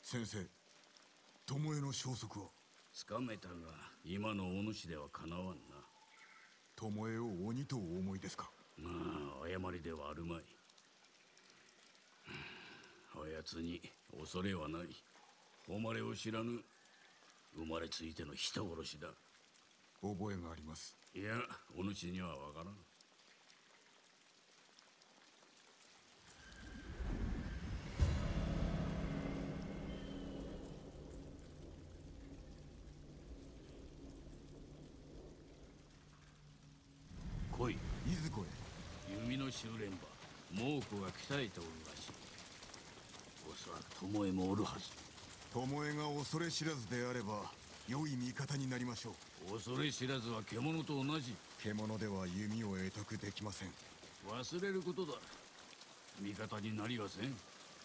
先生、巴の消息は？ つかめたが、今のお主ではかなわんな。 巴を鬼とお思いですか？ まあ、誤りではあるまい。あやつに恐れはない。誉れを知らぬ生まれついての人殺しだ。 覚えがあります。 いや、お主にはわからん。来い。 いずこへ？ 弓の修練場、猛虎が鍛えておるらしい。おそらく巴もおるはず。 巴が恐れ知らずであれば良い味方になりましょう。 恐れ知らずは獣と同じ。 獣では弓を得得できません。 忘れることだ。味方になりはせん。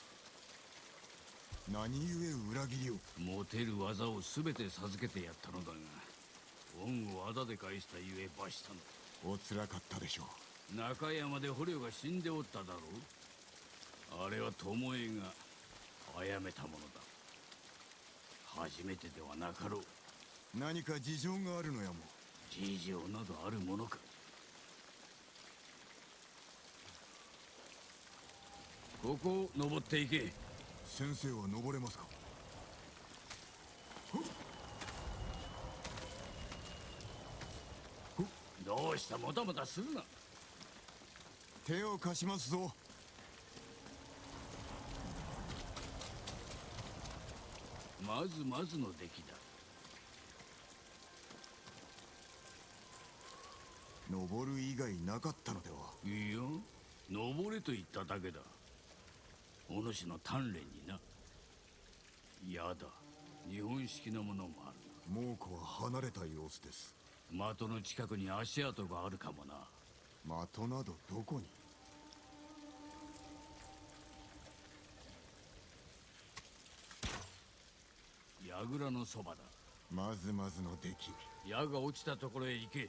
何故裏切りを？ 持てる技を全て授けてやったのだが、恩を仇で返したゆえ罰したの。 おつらかったでしょう。中山で捕虜が死んでおっただろう。あれは巴が殺めたものだ。初めてではなかろう。 何か事情があるのやも。 事情などあるものか。ここを登っていけ。 先生は登れますか？ どうした、もたもたするな。 手を貸しますぞ。 まずまずの出来だ。 登る以外なかったのでは？ いいよ、登れと言っただけだ。お主の鍛錬にな。やだ、日本式のものもあるな。猛虎は離れた様子です。 的の近くに足跡があるかもな。 的などどこに？ 櫓のそばだ。 まずまずの出来。 矢が落ちたところへ行け。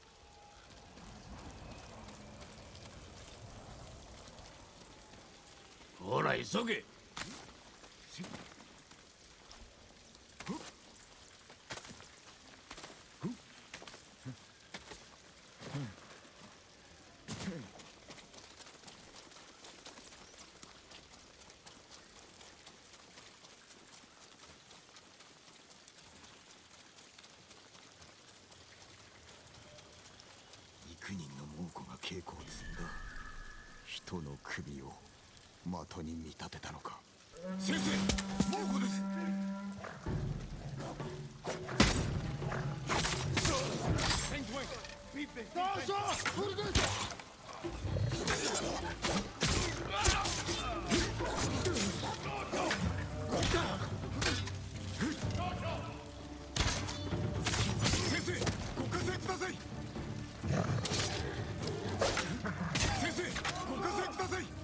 ほら急げ。 幾人の猛虎が稽古を積んだ。人の首を的に見立てたのか。先生、猛虎です。先生、ご加勢ください。先生、ご加勢ください。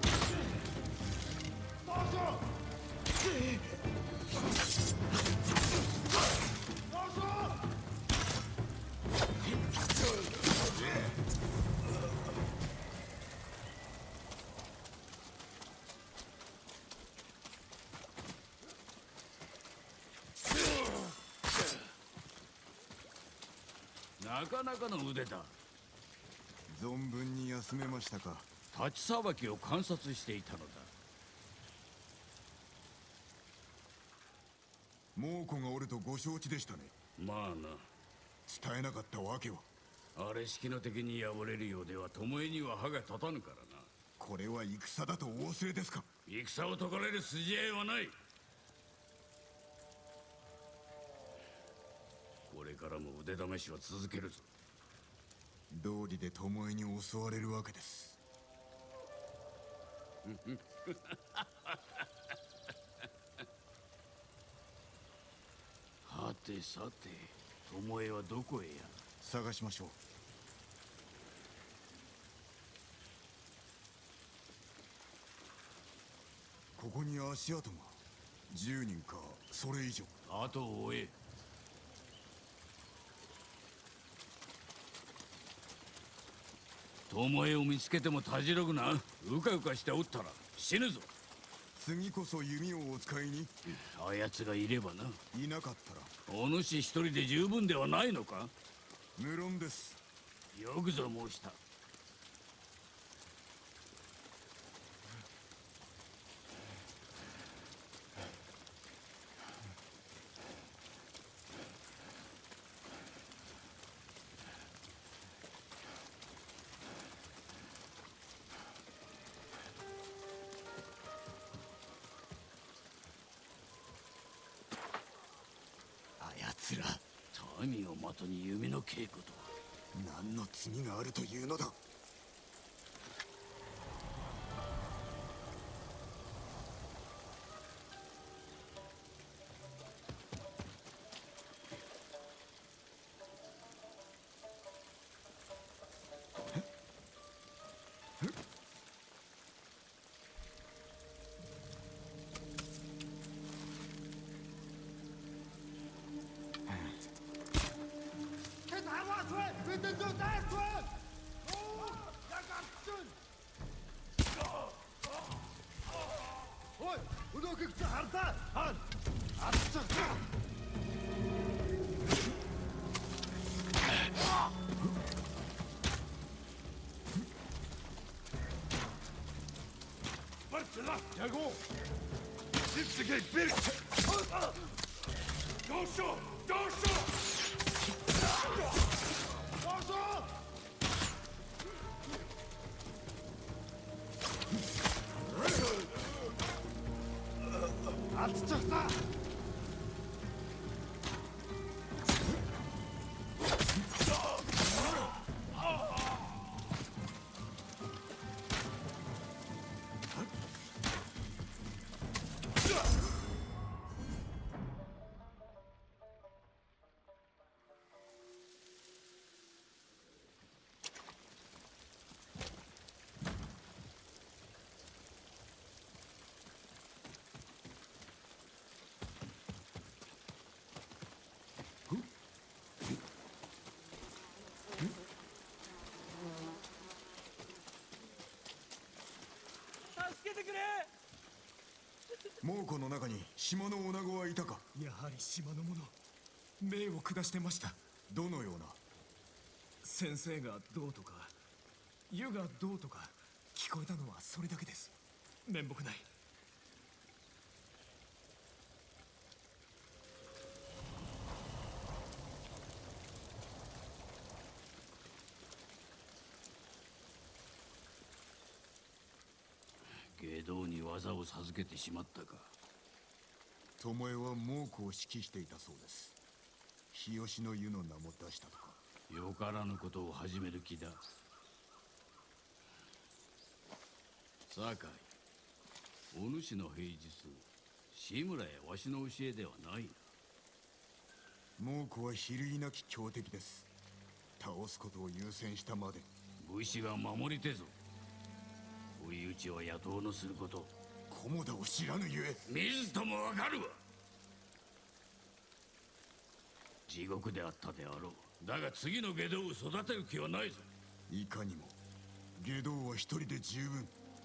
なかなかの腕だ。 存分に休めましたか？ 立ちさばきを観察していたのだ。 猛虎がおるとご承知でしたね。 まあな。 伝えなかったわけは？ あれ式の敵に敗れるようでは巴には歯が立たぬからな。 これは戦だとお忘れですか？ 戦を解かれる筋合いはない。これからも腕試しは続けるぞ。 道理で巴に襲われるわけです。 はてさて、巴はどこへや？ 探しましょう。ここに足跡が10人かそれ以上。 後を追え。巴を見つけてもたじろぐな。うかうかしておったら死ぬぞ。 次こそ弓をお使いに。 あやつがいればな。 いなかったら。 お主一人で十分ではないのか。 無論です。 よくぞ申した。 あやつら、 民を的に弓の稽古とは。 何の罪があるというのだ。 Jagon! Sipsegate Birk! Dosho! Dosho! Dosho! Atçıkta! 猛虎の中に島の女子はいたか。 やはり島の者、命を下してました。 どのような。 先生がどうとか湯がどうとか聞こえたのはそれだけです。面目ない。 外道に技を授けてしまったか。 巴は猛虎を指揮していたそうです。日吉の湯の名も出したとか。 よからぬことを始める気だ。酒井、お主の平日志村やわしの教えではないな。 猛虎は比類なき強敵です。倒すことを優先したまで。 武士が守りてぞ。追い打ちは野党のすること。 菰田を知らぬゆえ。 見ずともわかるわ。地獄であったであろう。だが次の外道を育てる気はないぞ。 いかにも。外道は一人で十分。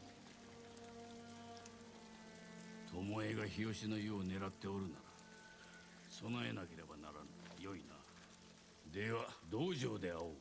巴が日吉の湯を狙っておるなら備えなければならぬ。よいな。では道場で会おう。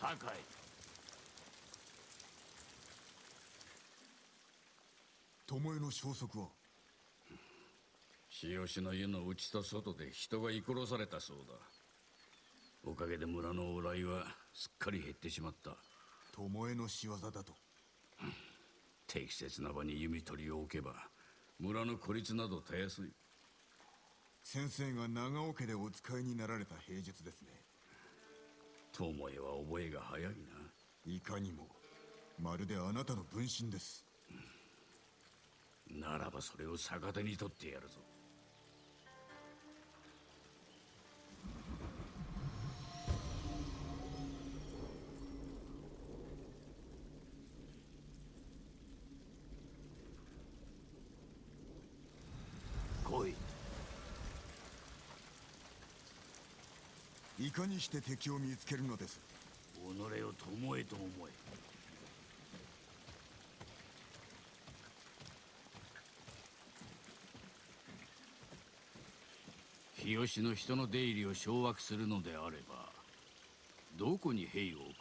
酒井。 巴の消息は？ 日吉の家の内と外で人が居殺されたそうだ。おかげで村の往来はすっかり減ってしまった。 巴の仕業だと？ 適切な場に弓取りを置けば村の孤立などたやすい。 先生が長尾家でお使いになられた兵術ですね。 巴は覚えが早いな。 いかにもまるであなたの分身です。 ならばそれを逆手に取ってやるぞ。来い。 いかにして敵を見つけるのです？ 己を巴と思え。日吉の人の出入りを掌握するのであればどこに兵を置く？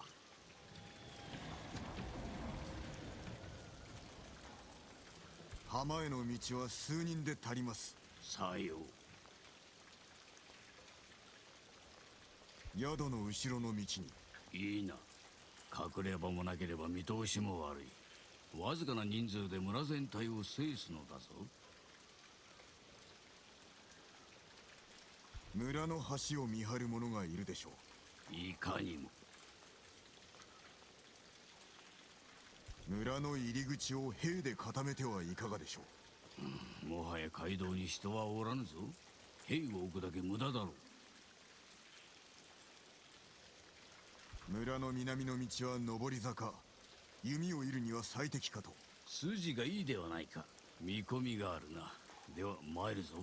浜への道は数人で足ります。 さよう。 宿の後ろの道に。 いいな。隠れ場もなければ見通しも悪い。わずかな人数で村全体を制すのだぞ。 村の橋を見張る者がいるでしょう。 いかにも。 村の入り口を兵で固めてはいかがでしょう。もはや街道に人はおらぬぞ。兵を置くだけ無駄だろう。村の南の道は上り坂。弓を射るには最適かと。 筋がいいではないか。見込みがあるな。では参るぞ。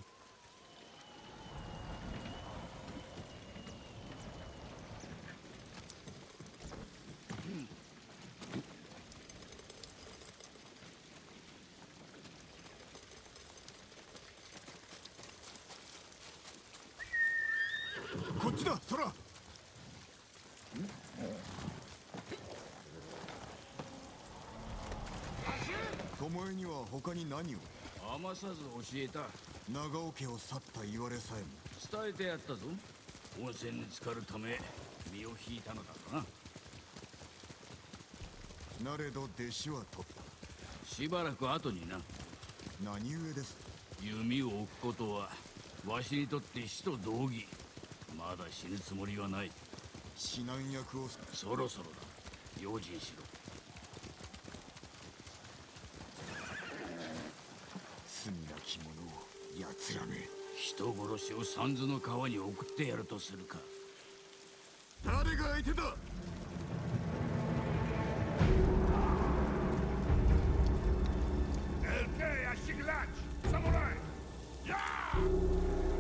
こっちだ、空。巴には他に何を？ 余さず教えた。 長尾家を去った言われさえも。 伝えてやったぞ。温泉に浸かるため身を引いたのだとな。 なれど弟子は取った。 しばらく後にな。 何故です？ 弓を置くことはわしにとって死と同義。まだ死ぬつもりはない。 指南役を。 そろそろだ。用心しろ。 罪なき者を奴らめ。 人殺しを三途の川に送ってやるとするか。 誰が相手だ？ Elkeja Shiglach! Samurai! Yeah!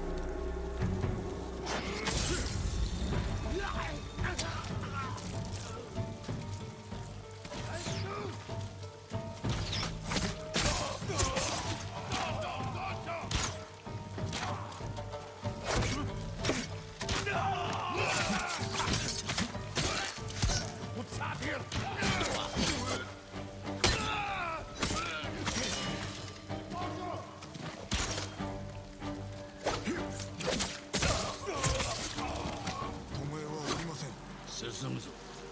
進むぞ。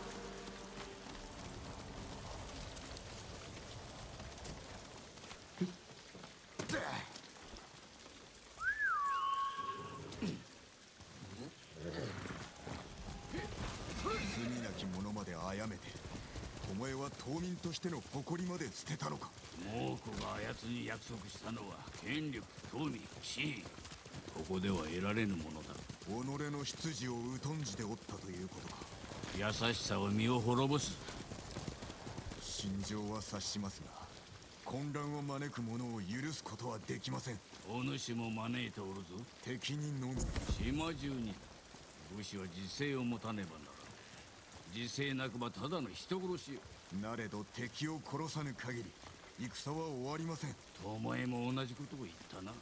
罪なき者まで殺めて、巴は島民としての誇りまで捨てたのか。 猛虎があやつに約束したのは権力、富、地位。ここでは得られぬものだ。 己の出自を疎んじておったということか。 優しさは身を滅ぼす。 心情は察しますが、混乱を招く者を許すことはできません。 お主も招いておるぞ。 敵にのみ。 島中に武士は自制を持たねばならん。自制なくばただの人殺しよ。 なれど敵を殺さぬ限り戦は終わりません。 巴も同じことを言ったな。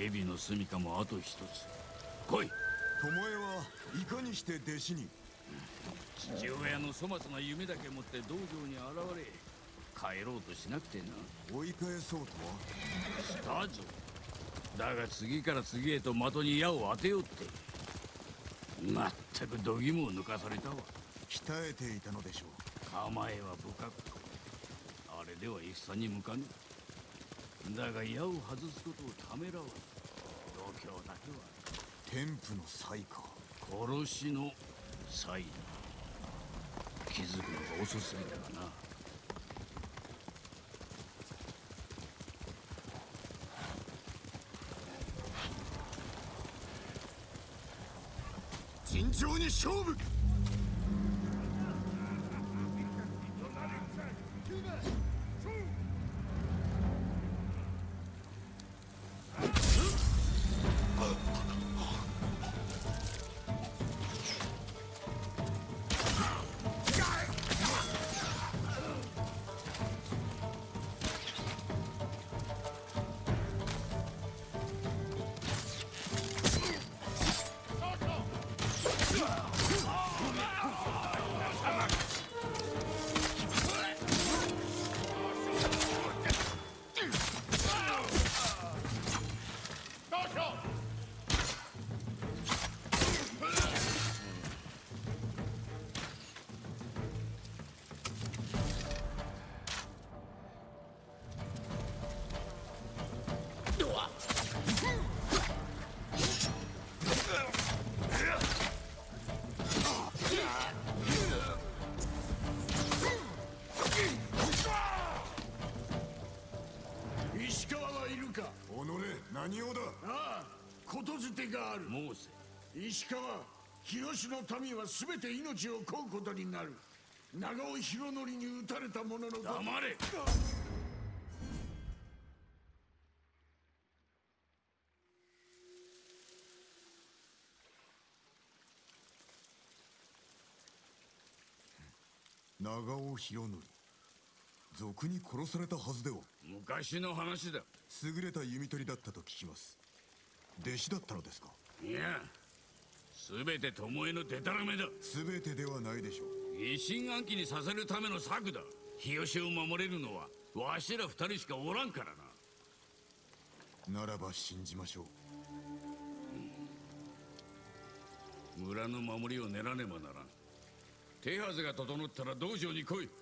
蛇の住処もあと一つ。来い。 巴はいかにして弟子に？ 父親の粗末な夢だけ持って道場に現れ、帰ろうとしなくてな。 追い返そうとは？ したぞ。だが次から次へと的に矢を当てようって。まったく度肝を抜かされたわ。 鍛えていたのでしょう。 構えは不覚。あれでは戦に向かぬ。だが矢を外すことをためらわず、度胸だけは天賦の才か。 殺しの才。気づくのが遅すぎたかな。 尋常に勝負。 石川はいるか？ 己何をだ？ ああ、ことづてがある。 モーセ。 石川、日吉の民は全て命を乞うことになる。長尾博則に撃たれた者のこと。 黙れ。 長尾博則、賊に殺されたはずでは？ 昔の話だ。 優れた弓取りだったと聞きます。弟子だったのですか？ いや、全て巴のデタラメだ。 全てではないでしょう。 疑心暗鬼にさせるための策だ。日吉を守れるのはわしら二人しかおらんからな。 ならば信じましょう。 村の守りを練らねばならん。手はずが整ったら道場に来い。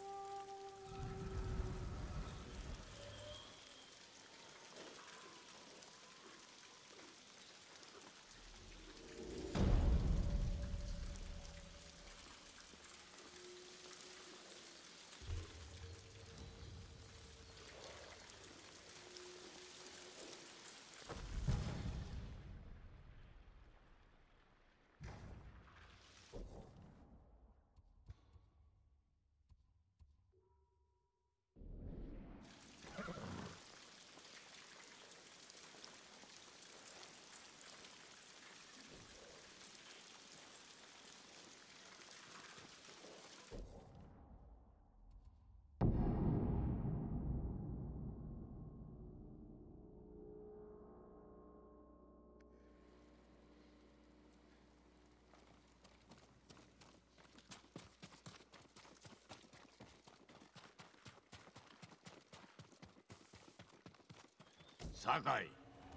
酒井。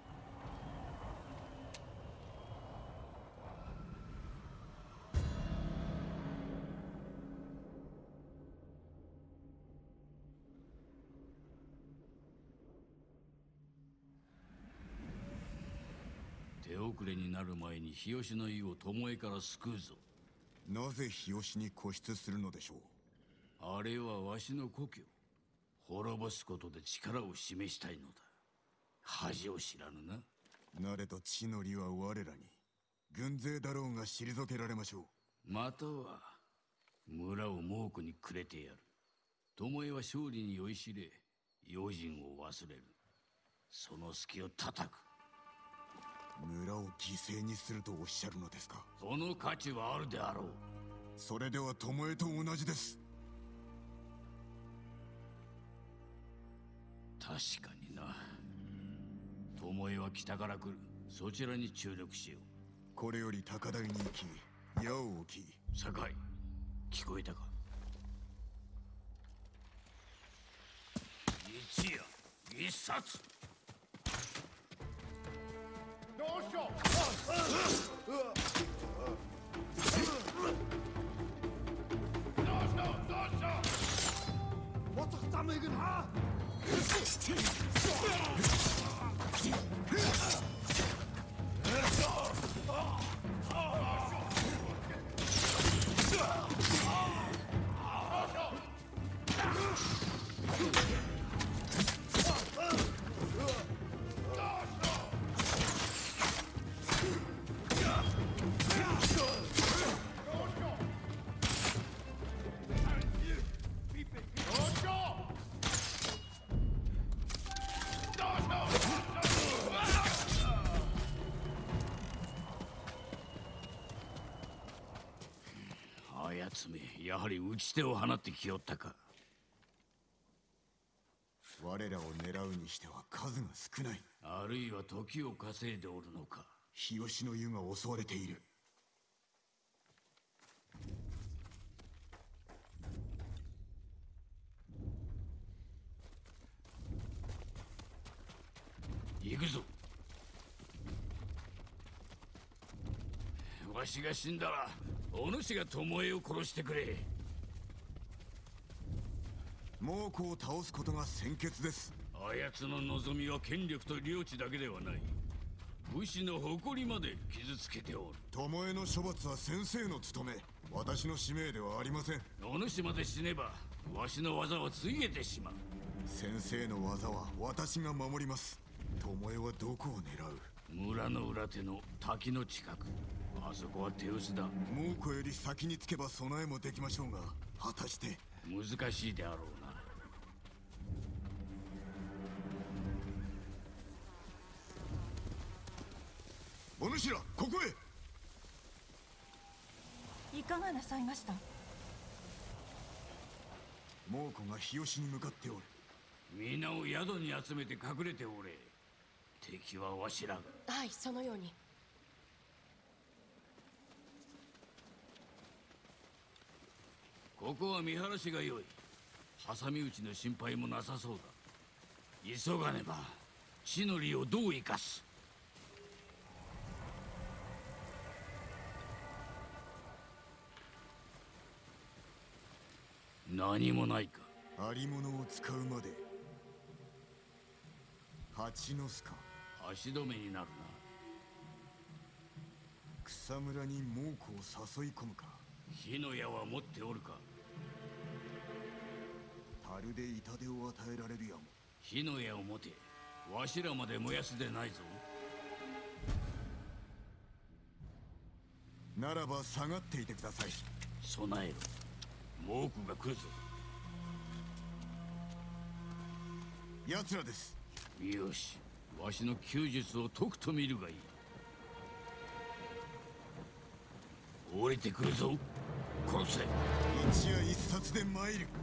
手遅れになる前に日吉の意を巴から救うぞ。 なぜ日吉に固執するのでしょう？ あれはわしの故郷。滅ぼすことで力を示したいのだ。恥を知らぬな。 なれと地の利は我らに。軍勢だろうが退けられましょう。 または村を猛虎にくれてやる。巴は勝利に酔いしれ、用心を忘れる。その隙を叩く。 村を犠牲にするとおっしゃるのですか？ その価値はあるであろう。 それでは巴と同じです。 確かにな。 巴は北から来る。そちらに注力しよう。 これより高台に行き矢を置き。 酒井、聞こえたか？一夜一冊。 Wat is daarmee gedaan? あやつめ、やはり打ち手を放ってきよったか。 我らを狙うにしては数が少ない。 あるいは時を稼いでおるのか。 日吉の湯が襲われている。 行くぞ。わしが死んだらお主が巴を殺してくれ。 猛虎を倒すことが先決です。 あやつの望みは権力と領地だけではない。武士の誇りまで傷つけておる。 巴の処罰は先生の務め、私の使命ではありません。 お主まで死ねばわしの技はついえてしまう。 先生の技は私が守ります。巴はどこを狙う？ 村の裏手の滝の近く。あそこは手薄だ。 猛虎より先につけば備えもできましょうが、果たして。 難しいであろうな。 お主らここへ。 いかがなさいました？ 猛虎が日吉に向かっておる。 皆を宿に集めて隠れておれ。敵はわしらが。 はい、そのように。 ここは見晴らしが良い。挟み撃ちの心配もなさそうだ。急がねば地の利をどう生かす。何もないか。 ありものを使うまで。蜂の巣か。 足止めになるな。 草むらに猛虎を誘い込むか。 火の矢は持っておるか。 樽で痛手を与えられるやも。 火の矢を持て。わしらまで燃やすでないぞ。 ならば下がっていてください。 備えろ。猛虎が来るぞ。 奴らです。 よし、わしの弓術を解くと見るがいい。降りてくるぞ。殺せ。 一夜一冊で参る。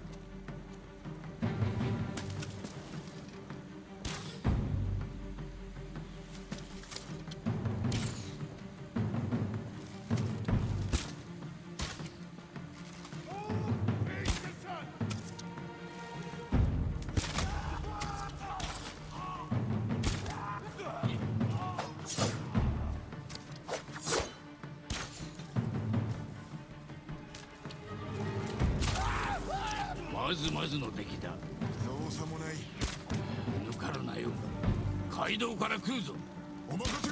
まずまずの出来だ。 造作もない。 抜かるなよ。街道から来るぞ。 お任せを。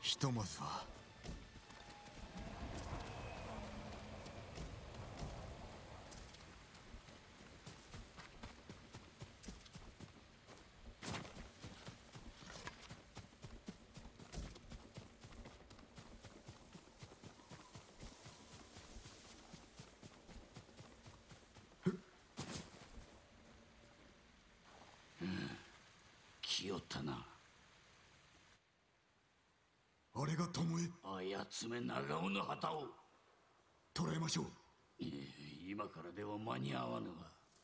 ひとまずは来よったな。 あれが巴。 あやつめ長尾の旗を。 捕らえましょう。 今からでは間に合わぬが。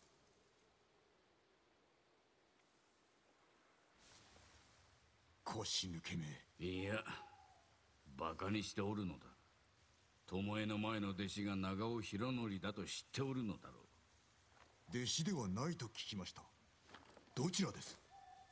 腰抜けめ。 いや、バカにしておるのだ。巴の前の弟子が長尾博則だと知っておるのだろう。 弟子ではないと聞きました。どちらです？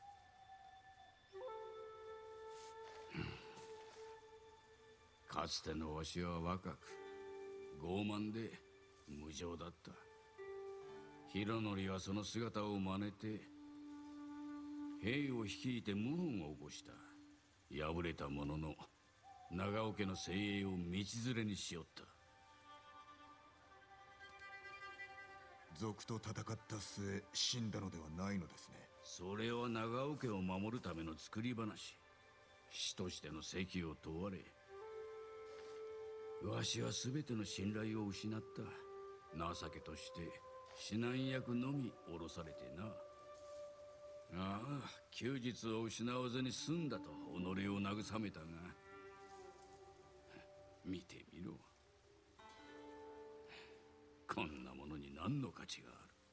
かつてのわしは若く傲慢で無情だった。博則はその姿を真似て兵を率いて謀反を起こした。敗れたものの長尾家の精鋭を道連れにしよった。 賊と戦った末死んだのではないのですね。 それは長尾家を守るための作り話。師としての責を問われ、わしは全ての信頼を失った。情けとして指南役のみ降ろされてな。ああ、休日を失わずに済んだと己を慰めたが、見てみろ。こんなものに何の価値がある。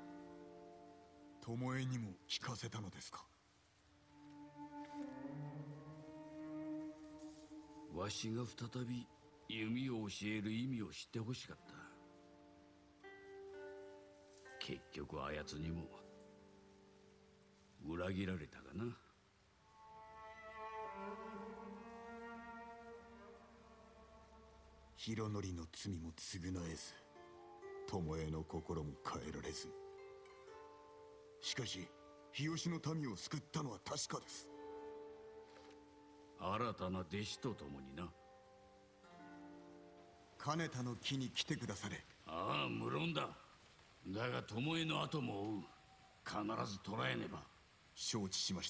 巴にも聞かせたのですか？ わしが再び弓を教える意味を知ってほしかった。結局あやつにも裏切られたがな。 博則の罪も償えず、巴の心も変えられず。しかし日吉の民を救ったのは確かです。 新たな弟子と共にな。 金田の木に来てくだされ。 ああ、無論だ。だが巴の後も追う。必ず捕らえねば。 承知しました。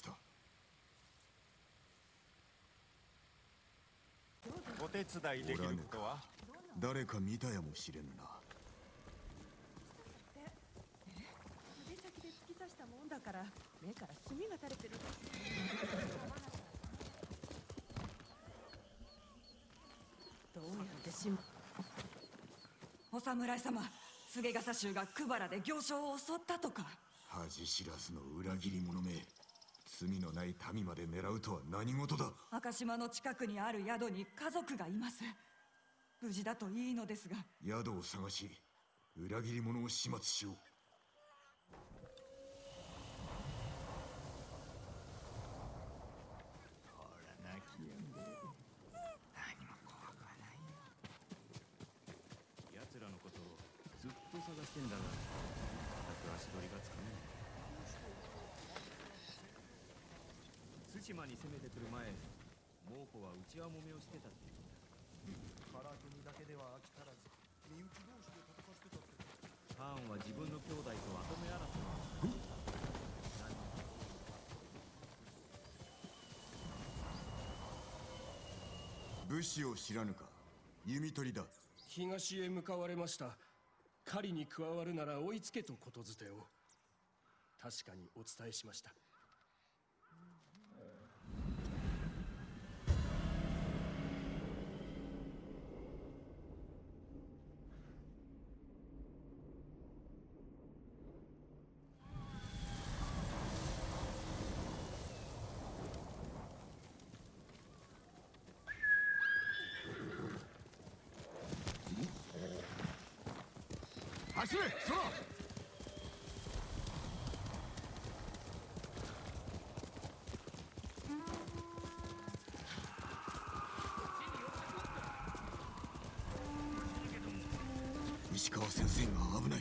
お手伝いできることは？ 誰か見たやもしれぬな。 腕先で突き刺したもんだから目から墨が垂れてる。どうやってお侍様、菅笠衆が久原で行商を襲ったとか。 恥知らずの裏切り者め。罪のない民まで狙うとは何事だ。 赤島の近くにある宿に家族がいます。無事だといいのですが。 宿を探し裏切り者を始末しよう。 ほら泣きやんで。何も怖くはないよ。奴らのことをずっと探してんだが、全く足取りがつかない。対馬に攻めてくる前、猛虎は内輪もめをしてたって言うんだ。 唐国だけでは飽き足らず、身内同士で戦ってたって。 ハーンは自分の兄弟と跡目争いをした。 武士を知らぬか。弓取りだ。 東へ向かわれました。狩りに加わるなら追いつけとことづてを。確かにお伝えしました。 走れ、そら。 石川先生が危ない。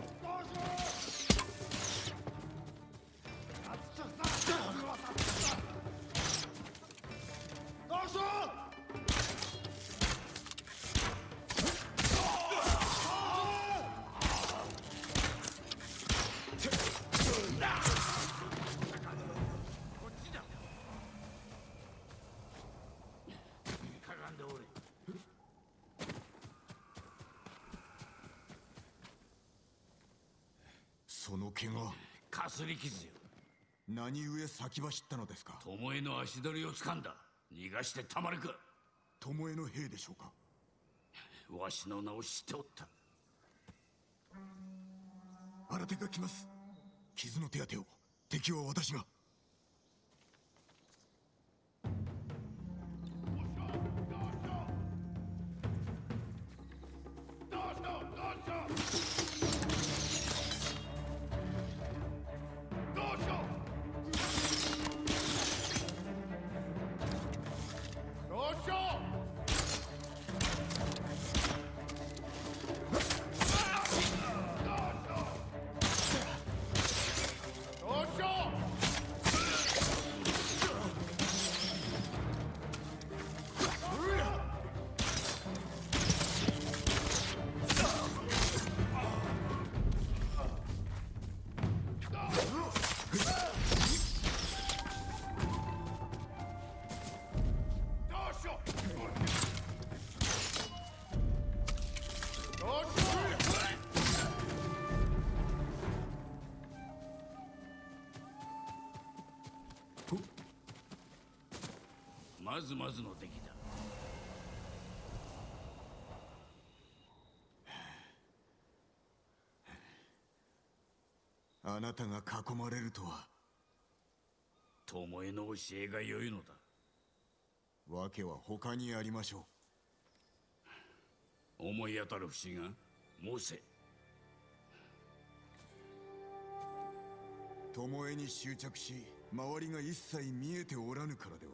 その怪我、 かすり傷よ。 何故先走ったのですか？ 巴の足取りを掴んだ。逃がしてたまるか。 巴の兵でしょうか？ わしの名を知っておった。 新手が来ます。傷の手当てを。敵は私が。 まずまずの出来だ。 あなたが囲まれるとは。 巴の教えが良いのだ。 訳は他にありましょう。思い当たる節が申せ。 巴に執着し、周りが一切見えておらぬからでは。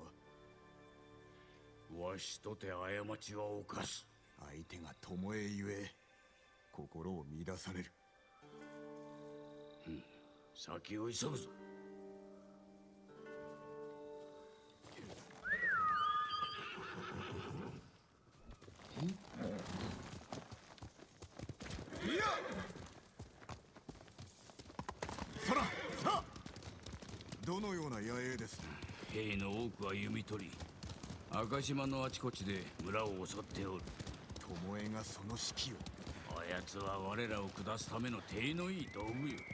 わしとて過ちは犯す。 相手が巴ゆえ心を乱される。 先を急ぐぞ。 どのような野営です？ 兵の多くは弓取り、赤島のあちこちで村を襲っておる。 巴がその指揮を。 あやつは我らを下すための手のいい道具よ。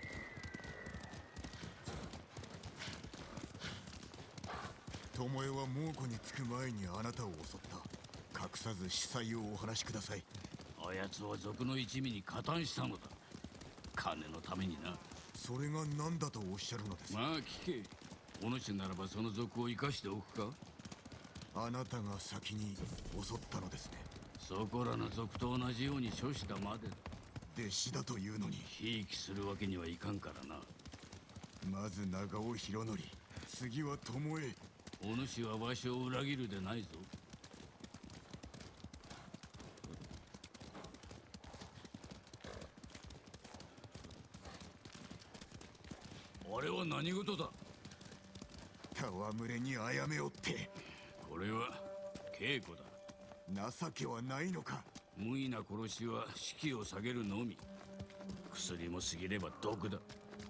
巴は猛虎につく前にあなたを襲った。隠さず司祭をお話しください。 あやつは賊の一味に加担したのだ。金のためにな。 それが何だとおっしゃるのです？ まあ聞け。お主ならばその賊を生かしておくか？ あなたが先に襲ったのですね。 そこらの賊と同じように処したまでだ。 弟子だというのに。 ひいきするわけにはいかんからな。 まず長尾博則、次は巴。 お主はわしを裏切るでないぞ。あれは何事だ？ 戯れに殺めおって。 これは稽古だ。 情けはないのか？ 無意な殺しは士気を下げるのみ。薬も過ぎれば毒だ。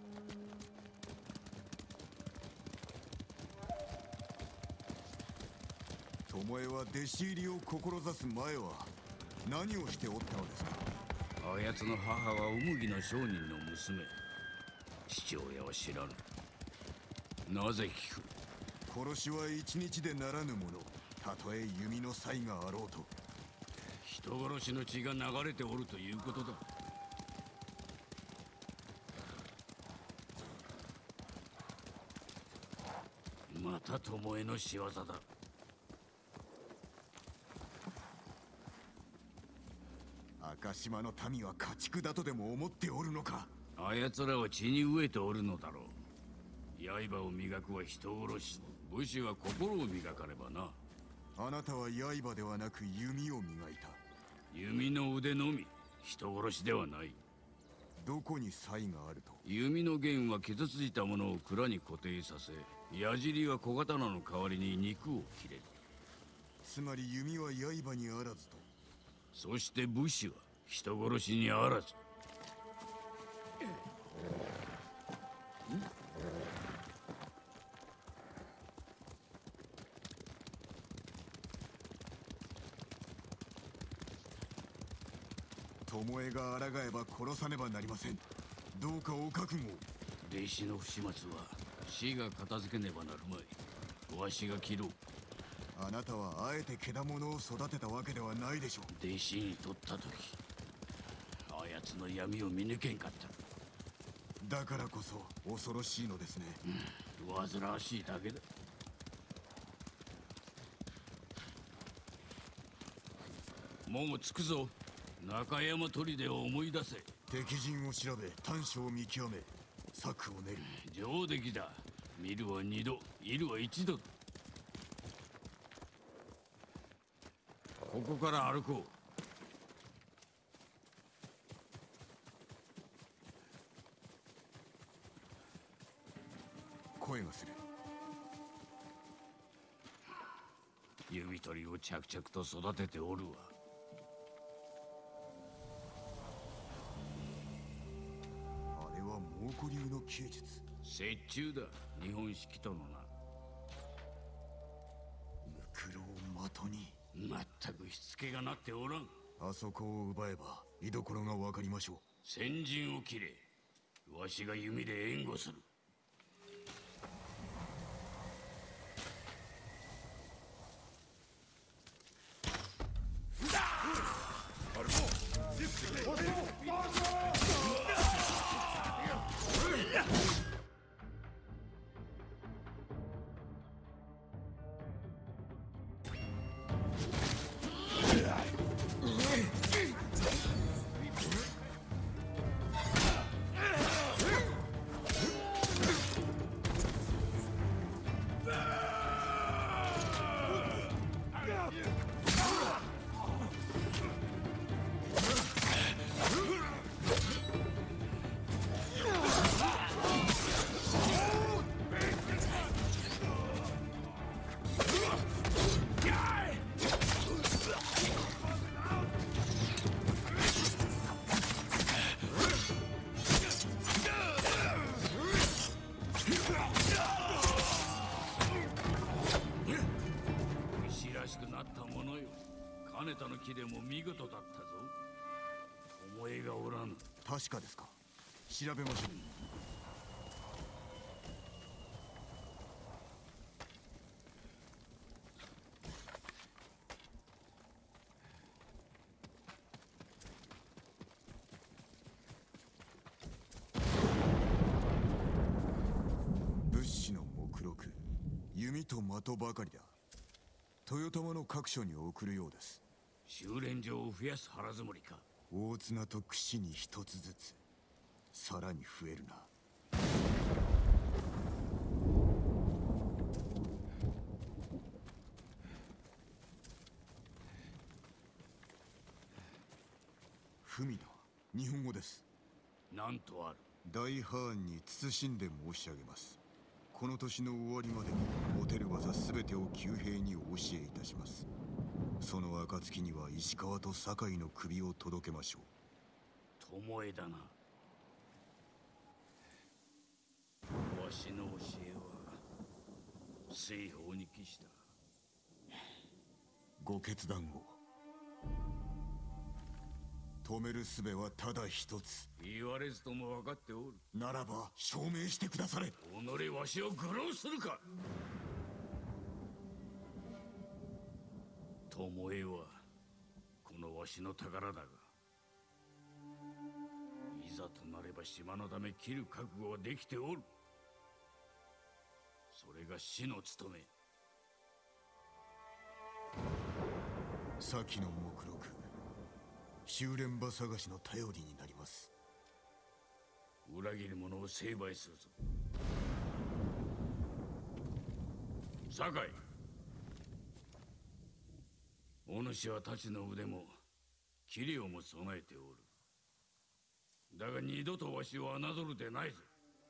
巴は弟子入りを志す前は何をしておったのですか？ あやつの母はお麦の商人の娘。父親は知らぬ。なぜ聞く？ 殺しは一日でならぬもの。たとえ弓の才があろうと。 人殺しの血が流れておるということだ。また巴の仕業だ。 赤島の民は家畜だとでも思っておるのか？ あやつらは血に飢えておるのだろう。刃を磨くは人殺し、武士は心を磨かねばな。 あなたは刃ではなく弓を磨いた。 弓の腕のみ、人殺しではない。 どこに差異があると？ 弓の弦は傷ついたものを蔵に固定させ、矢尻は小刀の代わりに肉を切れる。 つまり弓は刃にあらずと。 そして武士は人殺しにあらず。 巴が抗えば殺さねばなりません。どうかお覚悟を。 弟子の不始末は死が片付けねばなるまい。わしが切ろう。 あなたはあえてけだものを育てたわけではないでしょう。 弟子に取った時、あやつの闇を見抜けんかった。 だからこそ恐ろしいのですね。 煩わしいだけだ。もう着くぞ。中山砦を思い出せ。 敵陣を調べ短所を見極め策を練る。 上出来だ。見るは二度、いるは一度。ここから歩こう。 声がする。 弓取りを着々と育てておるわ。 あれは猛虎流の弓術。 折衷だ。日本式とのな。 ムクロを的に。 まったくしつけがなっておらん。 あそこを奪えば居所が分かりましょう。 先陣を切れ。わしが弓で援護する。金田の木でも見事だったぞ。巴がおらぬ。 確かですか。調べましょう。物資の目録、弓と的ばかりだ。豊玉の各所に送るようです。 修練場を増やす腹積もりか。 大綱と櫛に一つずつ、さらに増えるな。文だ。日本語です。 なんとある。 大藩に謹んで申し上げます。この年の終わりまでに持てる技すべてを旧兵にお教えいたします。その暁には石川と酒井の首を届けましょう。 巴だな。わしの教えは西方に帰した。 ご決断を。止める術はただ一つ。 言われずとも分かっておる。 ならば証明してくだされ。 己わしを愚弄するか。巴はこのわしの宝だが、いざとなれば島のため切る覚悟はできておる。それが死の務め。 先の目録、修練場探しの頼りになります。 裏切る者を成敗するぞ。酒井、お主は太刀の腕も器量も備えておる。 だが二度とわしを侮るでないぞ。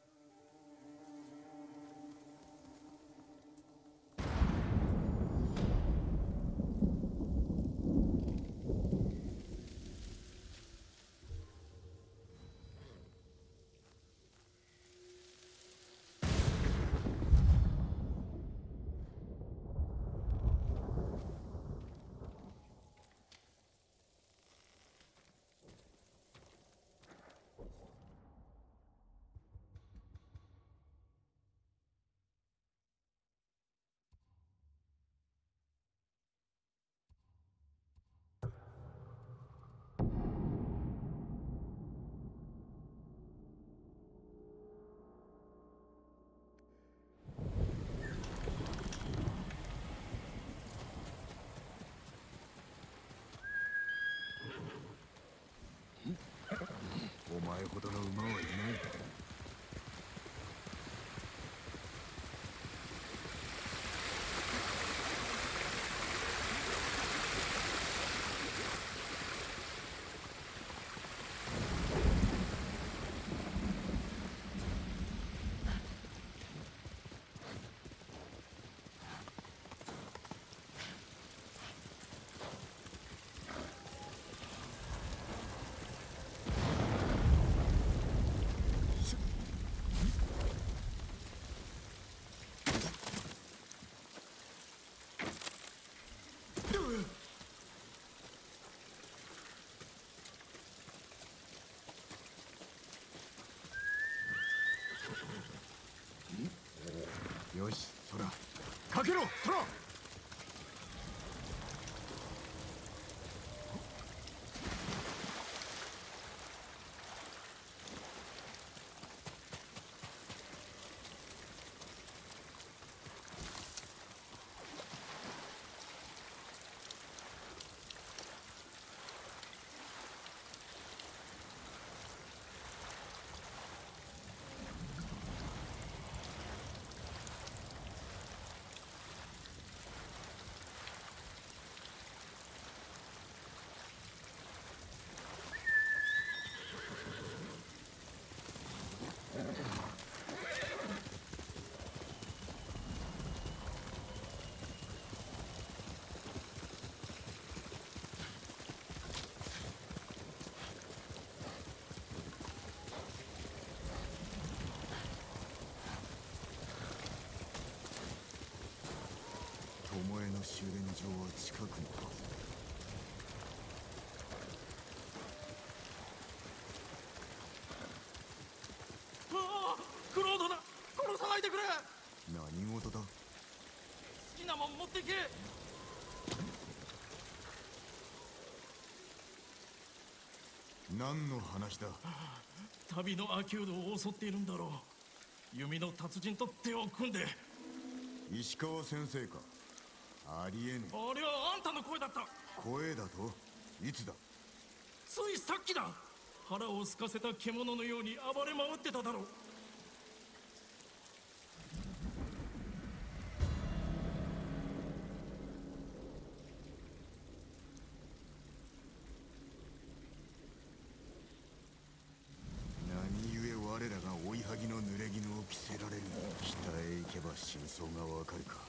お前ほどの馬はいない。よし、空かけろ、空。巴の修練場は近くのはず。 ああ、クロードだ。殺さないでくれ。 何事だ。 好きなもん持ってけ。 何の話だ。 旅のアキュードを襲っているんだろう。弓の達人と手を組んで。 石川先生か。ありえぬ。 あれはあんたの声だった。 声だと。いつだ。 ついさっきだ。腹を空かせた獣のように暴れ回ってただろう。 何故我らが追いはぎの濡れ衣を着せられる。北へ行けば真相がわかるか。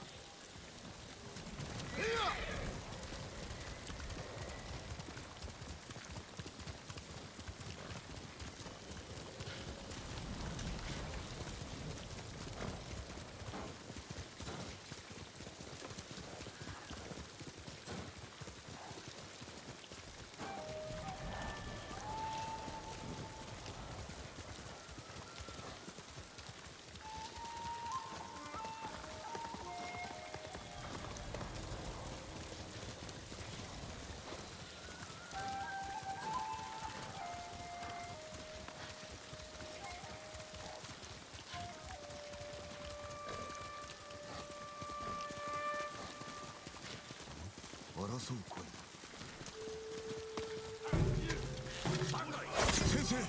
争う声。先生。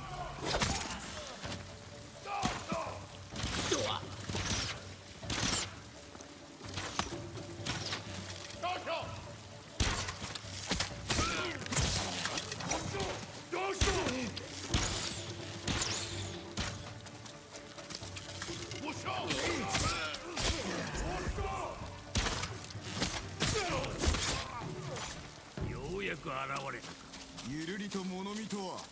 ようやく現れたか。 ゆるりと物見とは。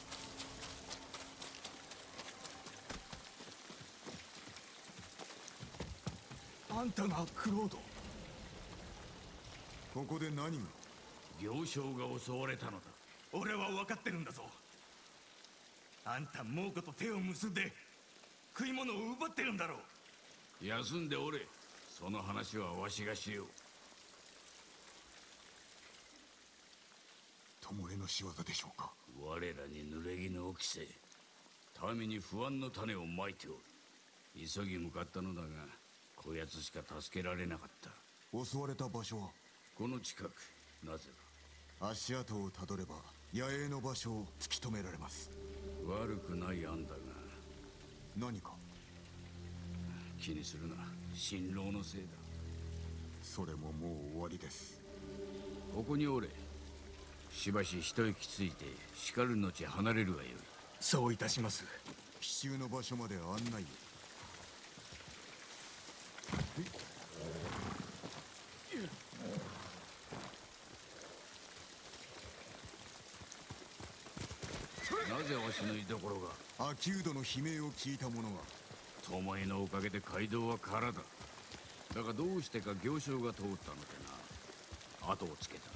あんたがクロード。 ここで何が。 行商が襲われたのだ。 俺は分かってるんだぞ。あんた猛虎と手を結んで食い物を奪ってるんだろう。 休んでおれ。その話はわしがしよう。 巴の仕業でしょうか。 我らに濡れ衣を着せ、民に不安の種をまいておる。急ぎ向かったのだが、こやつしか助けられなかった。 襲われた場所はこの近く。なぜだ。足跡をたどれば野営の場所を突き止められます。 だ。悪くない案だが。 何か。 気にするな。辛労のせいだ。 それももう終わりです。 ここにおれ。しばし一息ついてしかる後離れるがよい。 そういたします。 奇襲の場所まで案内を。 なぜわしの居所が。 アキュードの悲鳴を聞いた者が。 巴のおかげで街道は空だ。だがどうしてか行商が通ったのでな。後をつけた。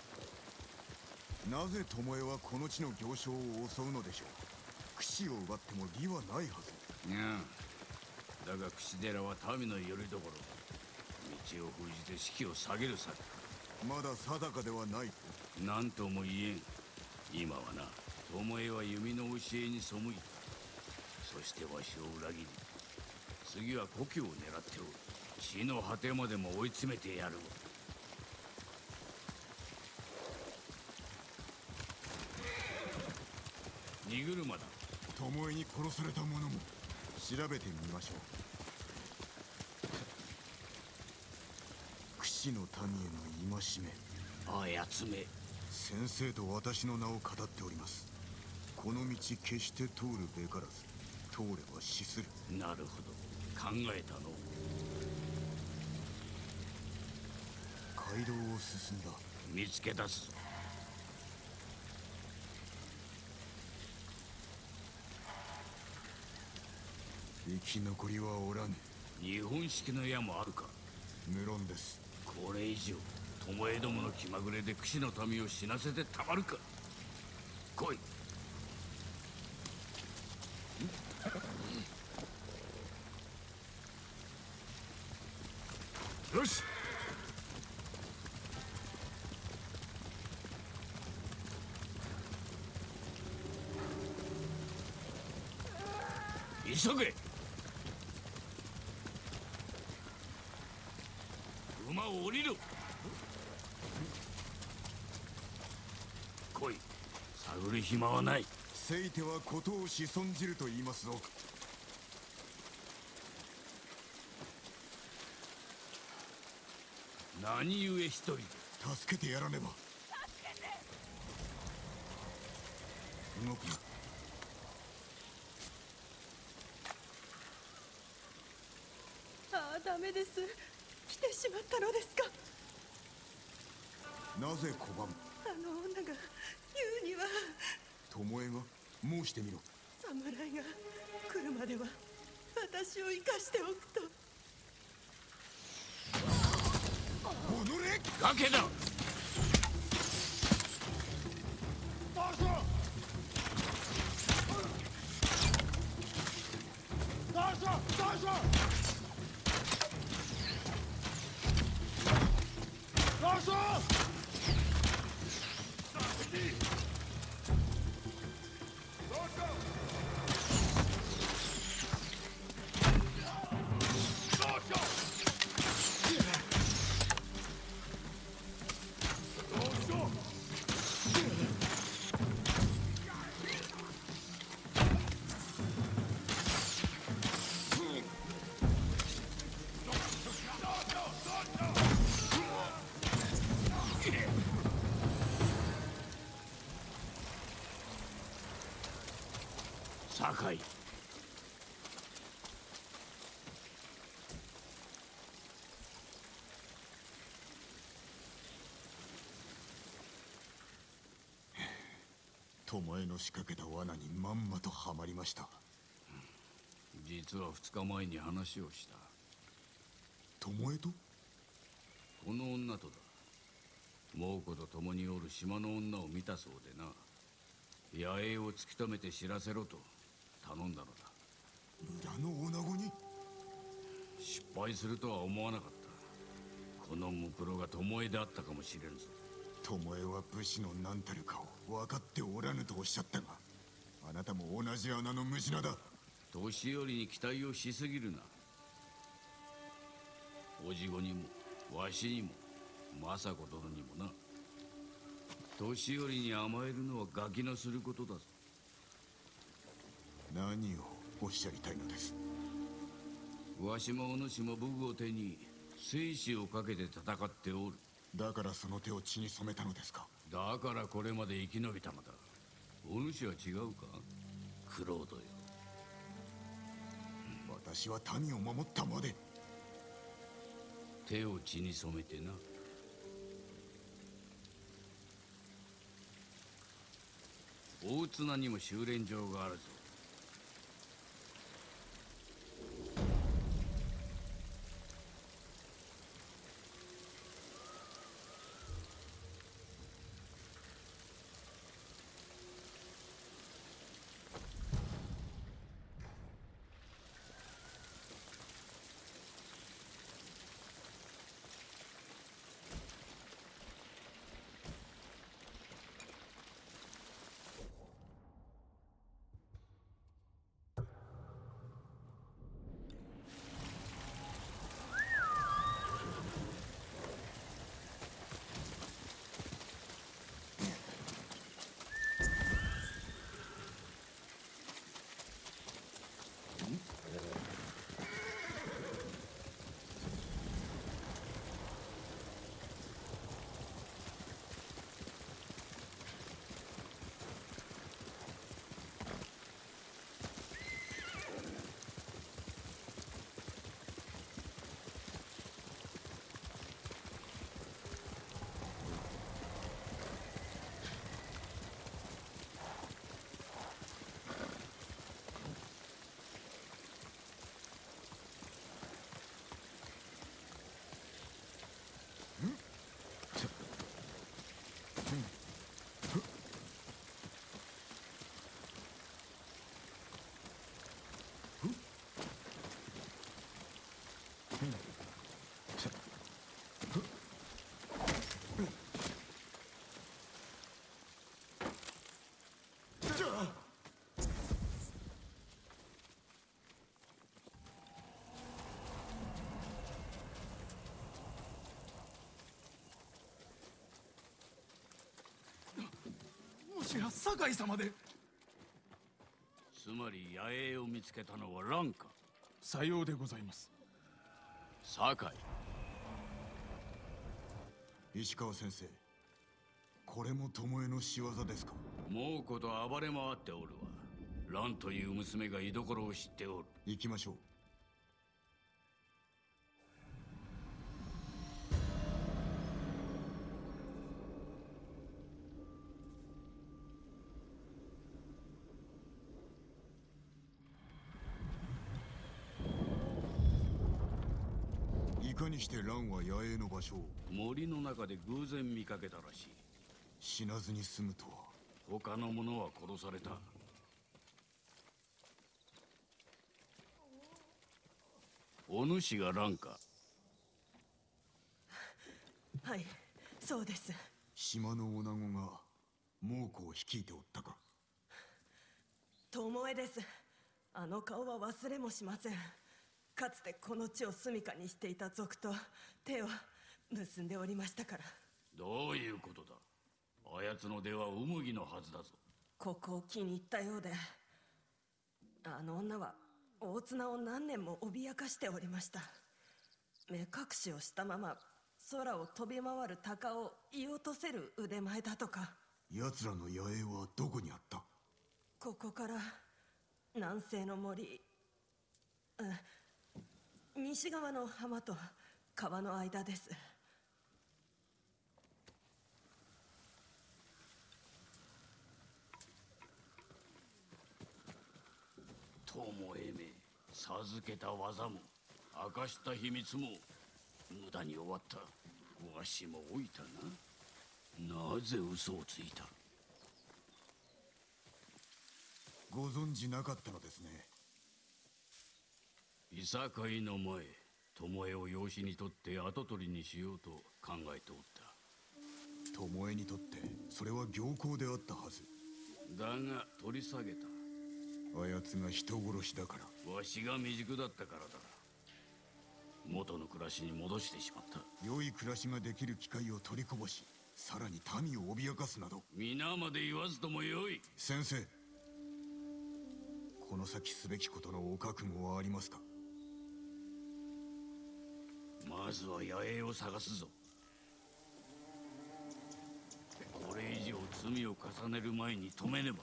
なぜ巴はこの地の行商を襲うのでしょう。櫛を奪っても利はないはず。 いやだが櫛寺は民の拠り所。道を封じて士気を下げる策。 まだ定かではない。 何とも言えん。今はな、巴は弓の教えに背いた。そしてわしを裏切り、次は故郷を狙っておる。死の果てまでも追い詰めてやる。荷車だ。 巴に殺された者も調べてみましょう。櫛の民への戒め。 あやつめ。 先生と私の名を語っております。この道決して通るべからず、通れば死する。 なるほど、考えたの。 街道を進んだ。 見つけ出すぞ。 生き残りはおらぬ。 日本式の矢もあるか。 無論です。 これ以上巴どもの気まぐれで櫛の民を死なせてたまるか。来い。 よし。 急げ。馬を降りろ。来い。探る暇はない。 せいては事を仕損じると言いますぞ。 何故一人。 助けてやらねば。動くな。 ああ、ダメです。来てしまったのですか。 なぜ拒む。 あの女が言うには。 巴が申してみろ。 侍が来るまでは私を生かしておくと。 崖だ。酒井。 巴の仕掛けた罠にまんまとはまりました。 実は2日前に話をした。 巴と？ この女とだ。猛虎と共におる島の女を見たそうでな。野営を突き止めて知らせろと頼んだのだ。 村の女子に？ 失敗するとは思わなかった。このムクロが巴であったかもしれんぞ。 巴は武士の何たるかを分かっておらぬとおっしゃったが、あなたも同じ穴のムジナだ。 年寄りに期待をしすぎるな。おじごにもわしにも政子殿にもな。年寄りに甘えるのはガキのすることだぞ。 何をおっしゃりたいのです？ わしもお主も武具を手に生死をかけて戦っておる。 だからその手を血に染めたのですか？ だからこれまで生き延びたのだ。お主は違うか、クロードよ。 私は民を守ったまで。 手を血に染めてな。大綱にも修練場があるぞ。 もしや酒井様で？ つまり野営を見つけたのは蘭か？ さようでございます。 酒井。 石川先生、これも巴の仕業ですか？ 猛虎と暴れ回っておるわ。蘭という娘が居所を知っておる。 行きましょう。いかにして蘭は野営の場所を？ 森の中で偶然見かけたらしい。 死なずに済むとは。 他の者は殺された。お主が蘭か？ はい、そうです。 島の女子が猛虎を率いておったか？ 巴です。あの顔は忘れもしません。かつてこの地を住処にしていた族と手を結んでおりましたから。 どういうことだ？あやつの出はウムギのはずだぞ。 ここを気に入ったようで、あの女は大綱を何年も脅かしておりました。目隠しをしたまま空を飛び回る鷹を射落とせる腕前だとか。 奴らの野営はどこにあった？ ここから南西の森、西側の浜と川の間です。 友えめ、授けた技も明かした秘密も無駄に終わった。わしも老いたな。なぜ嘘をついた？ ご存知なかったのですね。 いさかいの前、巴を養子にとって跡取りにしようと考えておった。 巴にとってそれは行幸であったはず。 だが取り下げた。 あやつが人殺しだから。 わしが未熟だったからだ。元の暮らしに戻してしまった。 良い暮らしができる機会を取りこぼし、さらに民を脅かすなど。 皆まで言わずともよい。 先生、この先すべきことのお覚悟はありますか？ まずは野営を探すぞ。これ以上罪を重ねる前に止めねば。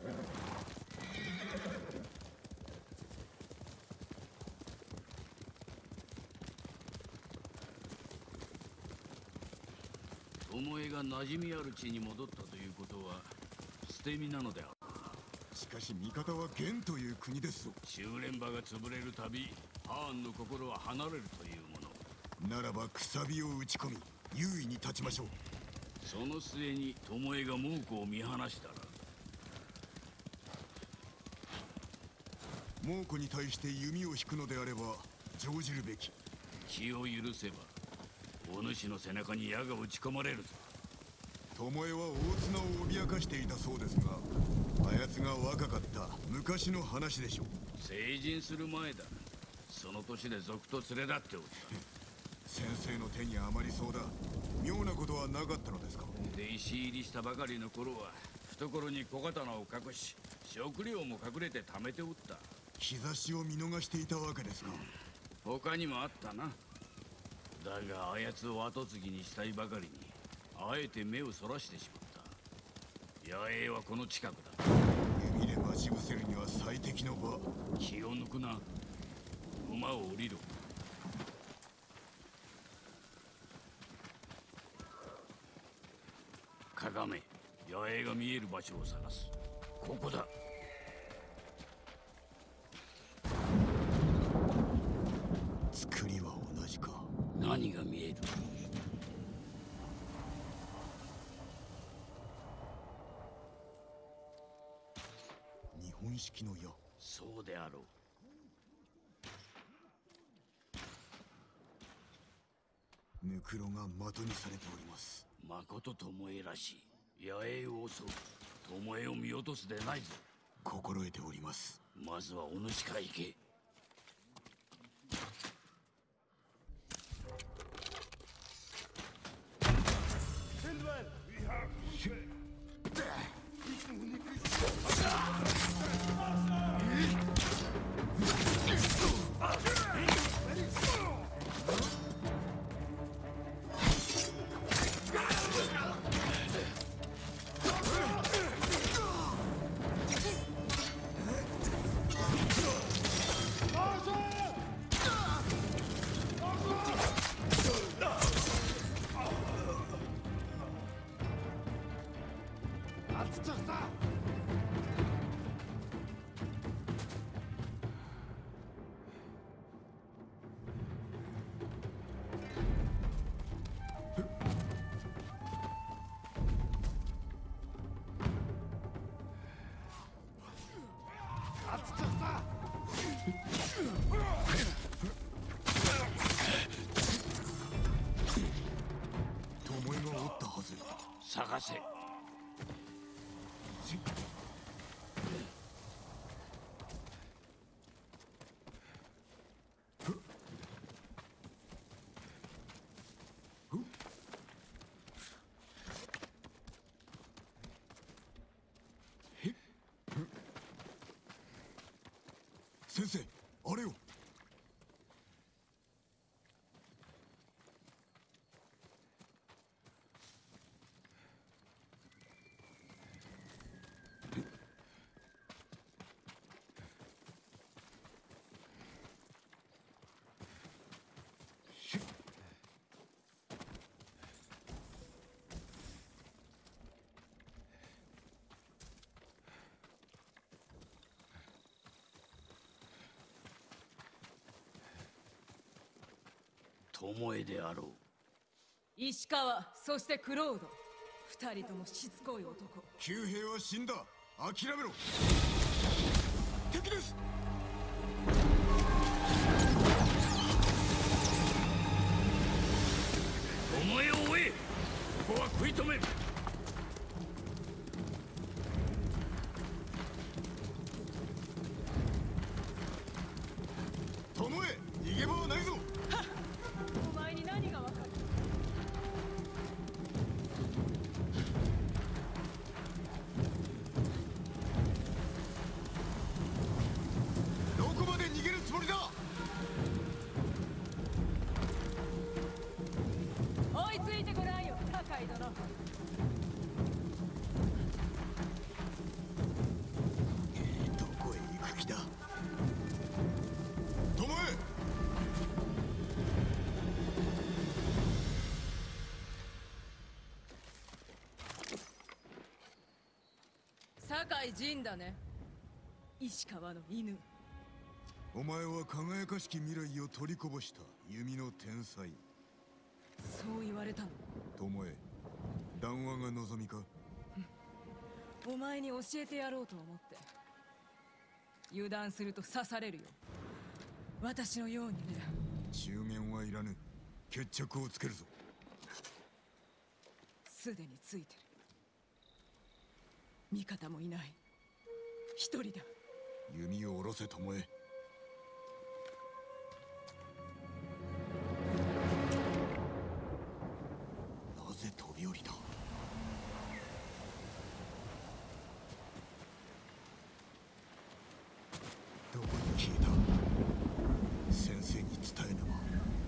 巴が馴染みある地に戻ったということは捨て身なのである。 しかし味方は元という国ですぞ。 修練場が潰れるたびハーンの心は離れるというもの。 ならばくさびを打ち込み優位に立ちましょう。 その末に巴が猛虎を見放したら。 猛虎に対して弓を引くのであれば乗じるべき。 気を許せばお主の背中に矢が撃ち込まれるぞ。 巴は大綱を脅かしていたそうですが、あやつが若かった昔の話でしょう。 成人する前だ。その年で賊と連れ立っておった。 先生の手に余りそうだ。妙なことはなかったのですか？ 弟子入りしたばかりの頃は懐に小刀を隠し、食料も隠れて貯めておった。 兆しを見逃していたわけですか？ 他にもあったな。だがあやつを跡継ぎにしたいばかりにあえて目をそらしてしまった。野営はこの近くだ。 弓で待ち伏せるには最適の場。 気を抜くな。馬を降りろ。かがめ、野営が見える場所を探す。ここだ。 作りは同じか。 何が見える？ 日本式の矢。 そうであろう。 ムクロが的にされております。 まこと巴らしい。野営を襲う。巴を見落とすでないぞ。 心得ております。 まずはお主から行け。 巴がおったはず。 探せ。 先生、あれを。 巴であろう。 石川、そしてクロード、二人ともしつこい男。 旧兵は死んだ。諦めろ。敵です。 巴を追え。ここは食い止める。 巴、逃げ場はないぞ。 お前に何がわかる？ どこまで逃げるつもりだ。 追いついてごらんよ、酒井殿。 どこへ行く気だ。巴、 酒井仁だね。石川の犬。 お前は輝かしき未来を取りこぼした弓の天才。 そう言われたの。 巴、談話が望みか。 お前に教えてやろうと思って。油断すると刺されるよ。私のようにね。 中言はいらぬ。決着をつけるぞ。 すでについてる。味方もいない。一人だ。 弓を下ろせ、巴。なぜ飛び降りた。どこに消えた。先生に伝えねば。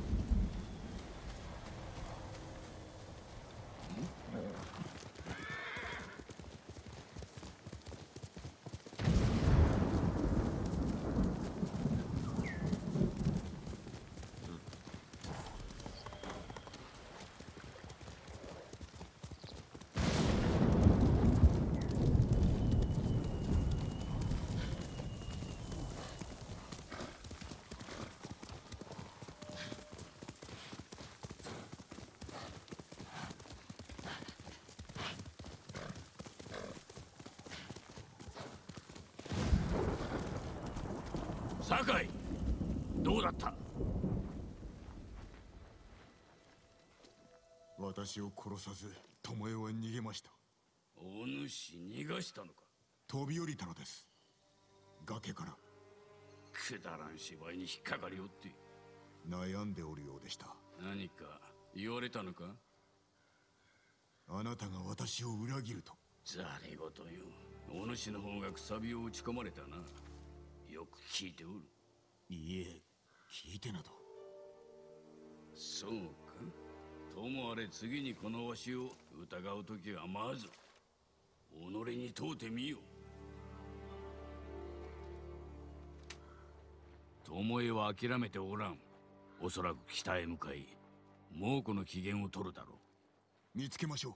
酒井、どうだった？ 私を殺さず巴は逃げました。 お主逃がしたのか？ 飛び降りたのです。崖から。 くだらん芝居に引っかかりおって。 悩んでおるようでした。 何か言われたのか？ あなたが私を裏切ると。 ざれ言よ。お主の方がくさびを打ち込まれたな。よく聞いておる。 いいえ、聞いてなど。 そうか。ともあれ次にこのわしを疑うときはまず己に問うてみよ。巴は諦めておらん。おそらく北へ向かい猛虎の機嫌を取るだろう。 見つけましょう。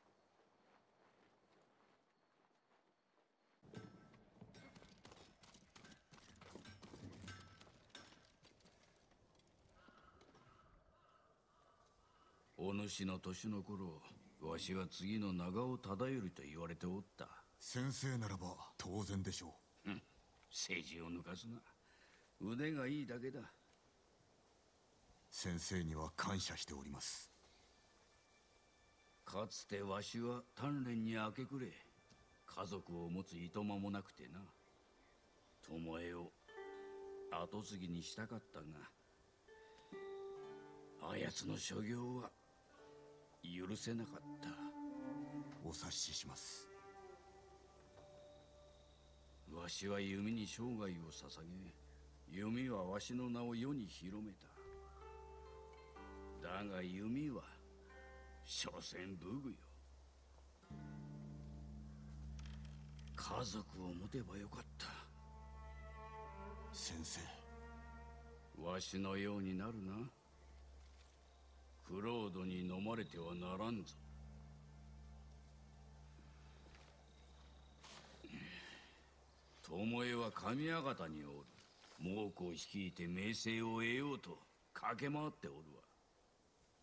お主の年の頃、わしは次の長尾忠頼と言われておった。 先生ならば当然でしょう。 世辞を抜かすな。腕がいいだけだ。 先生には感謝しております。 かつてわしは鍛錬に明け暮れ、家族を持ついとまもなくてな。巴を跡継ぎにしたかったが、あやつの所業は許せなかった。 お察しします。 わしは弓に生涯を捧げ、弓はわしの名を世に広めた。だが弓は所詮武具よ。家族を持てばよかった。 先生、 わしのようになるな。クロードに飲まれてはならんぞ。巴は神谷方におる。猛虎を率いて名声を得ようと駆け回っておるわ。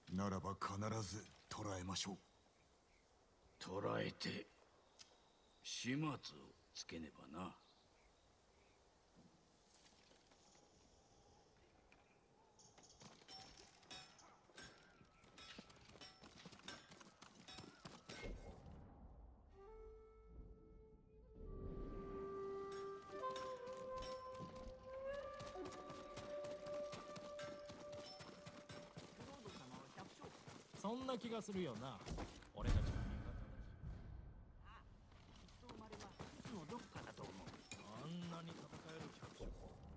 ならば必ず捕らえましょう。 捕らえて始末をつけねばな。 そんな気がするよな。俺たちの味方だし。 生まれはいつのどこかだと思う。 あんなに戦える百姓。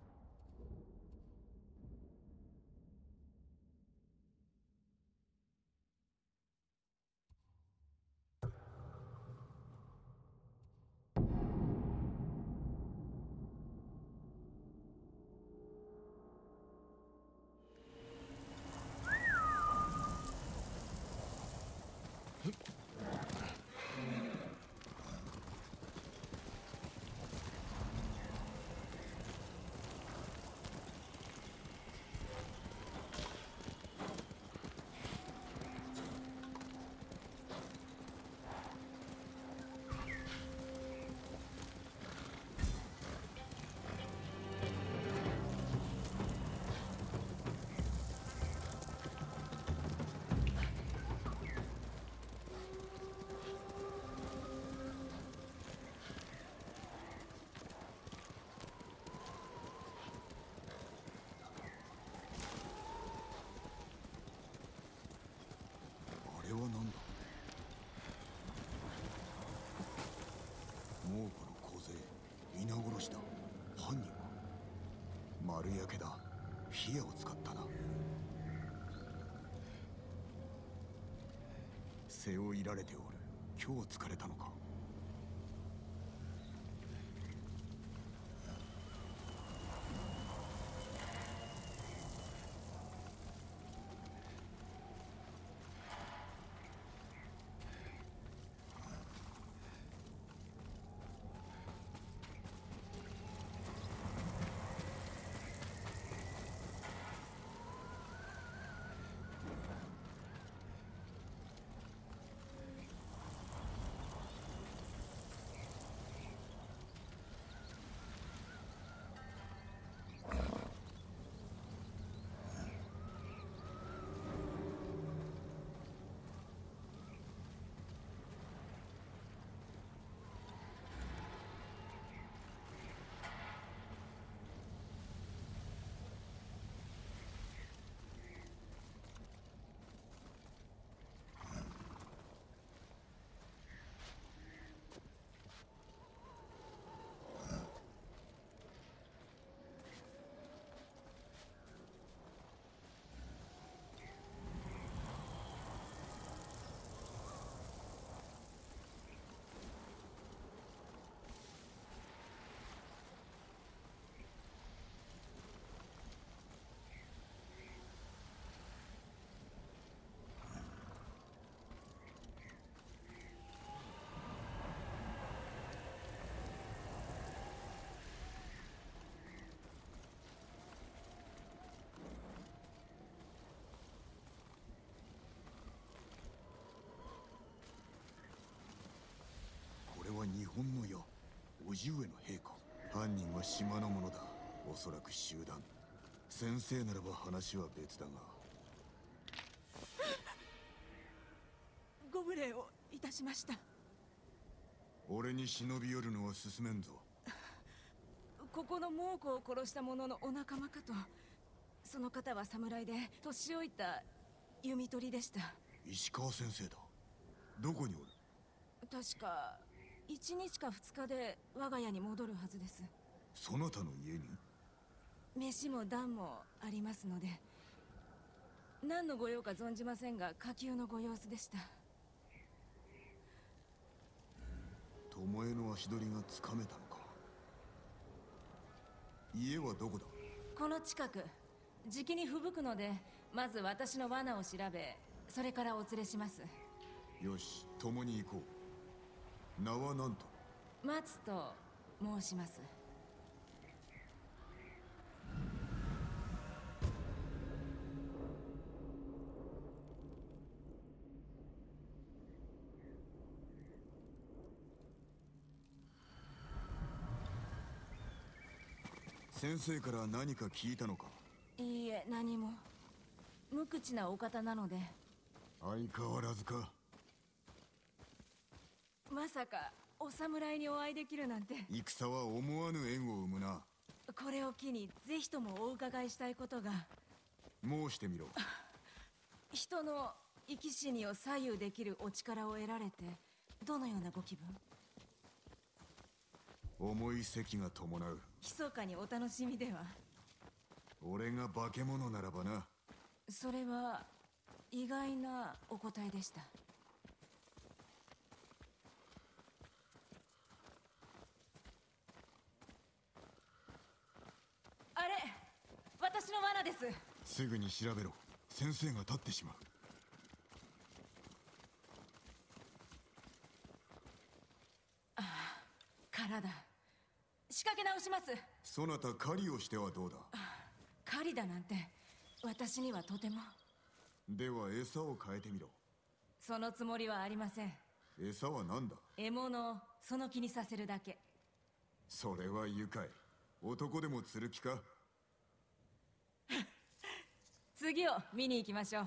あれは何だ。猛虎の小勢、皆殺しだ。犯人は丸焼けだ。火矢を使ったな。背負いられておる。今日疲れたのか。これは日本の矢。叔父上の兵か。犯人は島の者だ。おそらく集団。先生ならば話は別だが。 ご無礼をいたしました。 俺に忍び寄るのは進めんぞ。 ここの猛虎を殺した者のお仲間かと。その方は侍で年老いた弓取りでした。 石川先生だ。どこにおる。 確か1日か2日で我が家に戻るはずです。 そなたの家に。 飯も暖もありますので。何の御用か存じませんが下級のご様子でした。 巴の足取りがつかめたのか。家はどこだ。 この近く。じきに吹雪くのでまず私の罠を調べ、それからお連れします。 よし、共に行こう。名は何と。 松と申します。 先生から何か聞いたのか？ いいえ、何も。無口なお方なので。 相変わらずか。 まさかお侍にお会いできるなんて。 戦は思わぬ縁を生むな。 これを機にぜひともお伺いしたいことが。 申してみろ。 人の生き死にを左右できるお力を得られてどのようなご気分？ 重い責が伴う。 密かにお楽しみでは？ 俺が化け物ならばな。 それは意外なお答えでした。あれ、私の罠です。 すぐに調べろ。先生が立ってしまう。 殻だ。仕掛け直します。 そなた狩りをしてはどうだ？ 狩りだなんて私にはとても。 では餌を変えてみろ。 そのつもりはありません。 餌は何だ？ 獲物をその気にさせるだけ。 それは愉快。男でも釣る気か？ 次を見に行きましょう。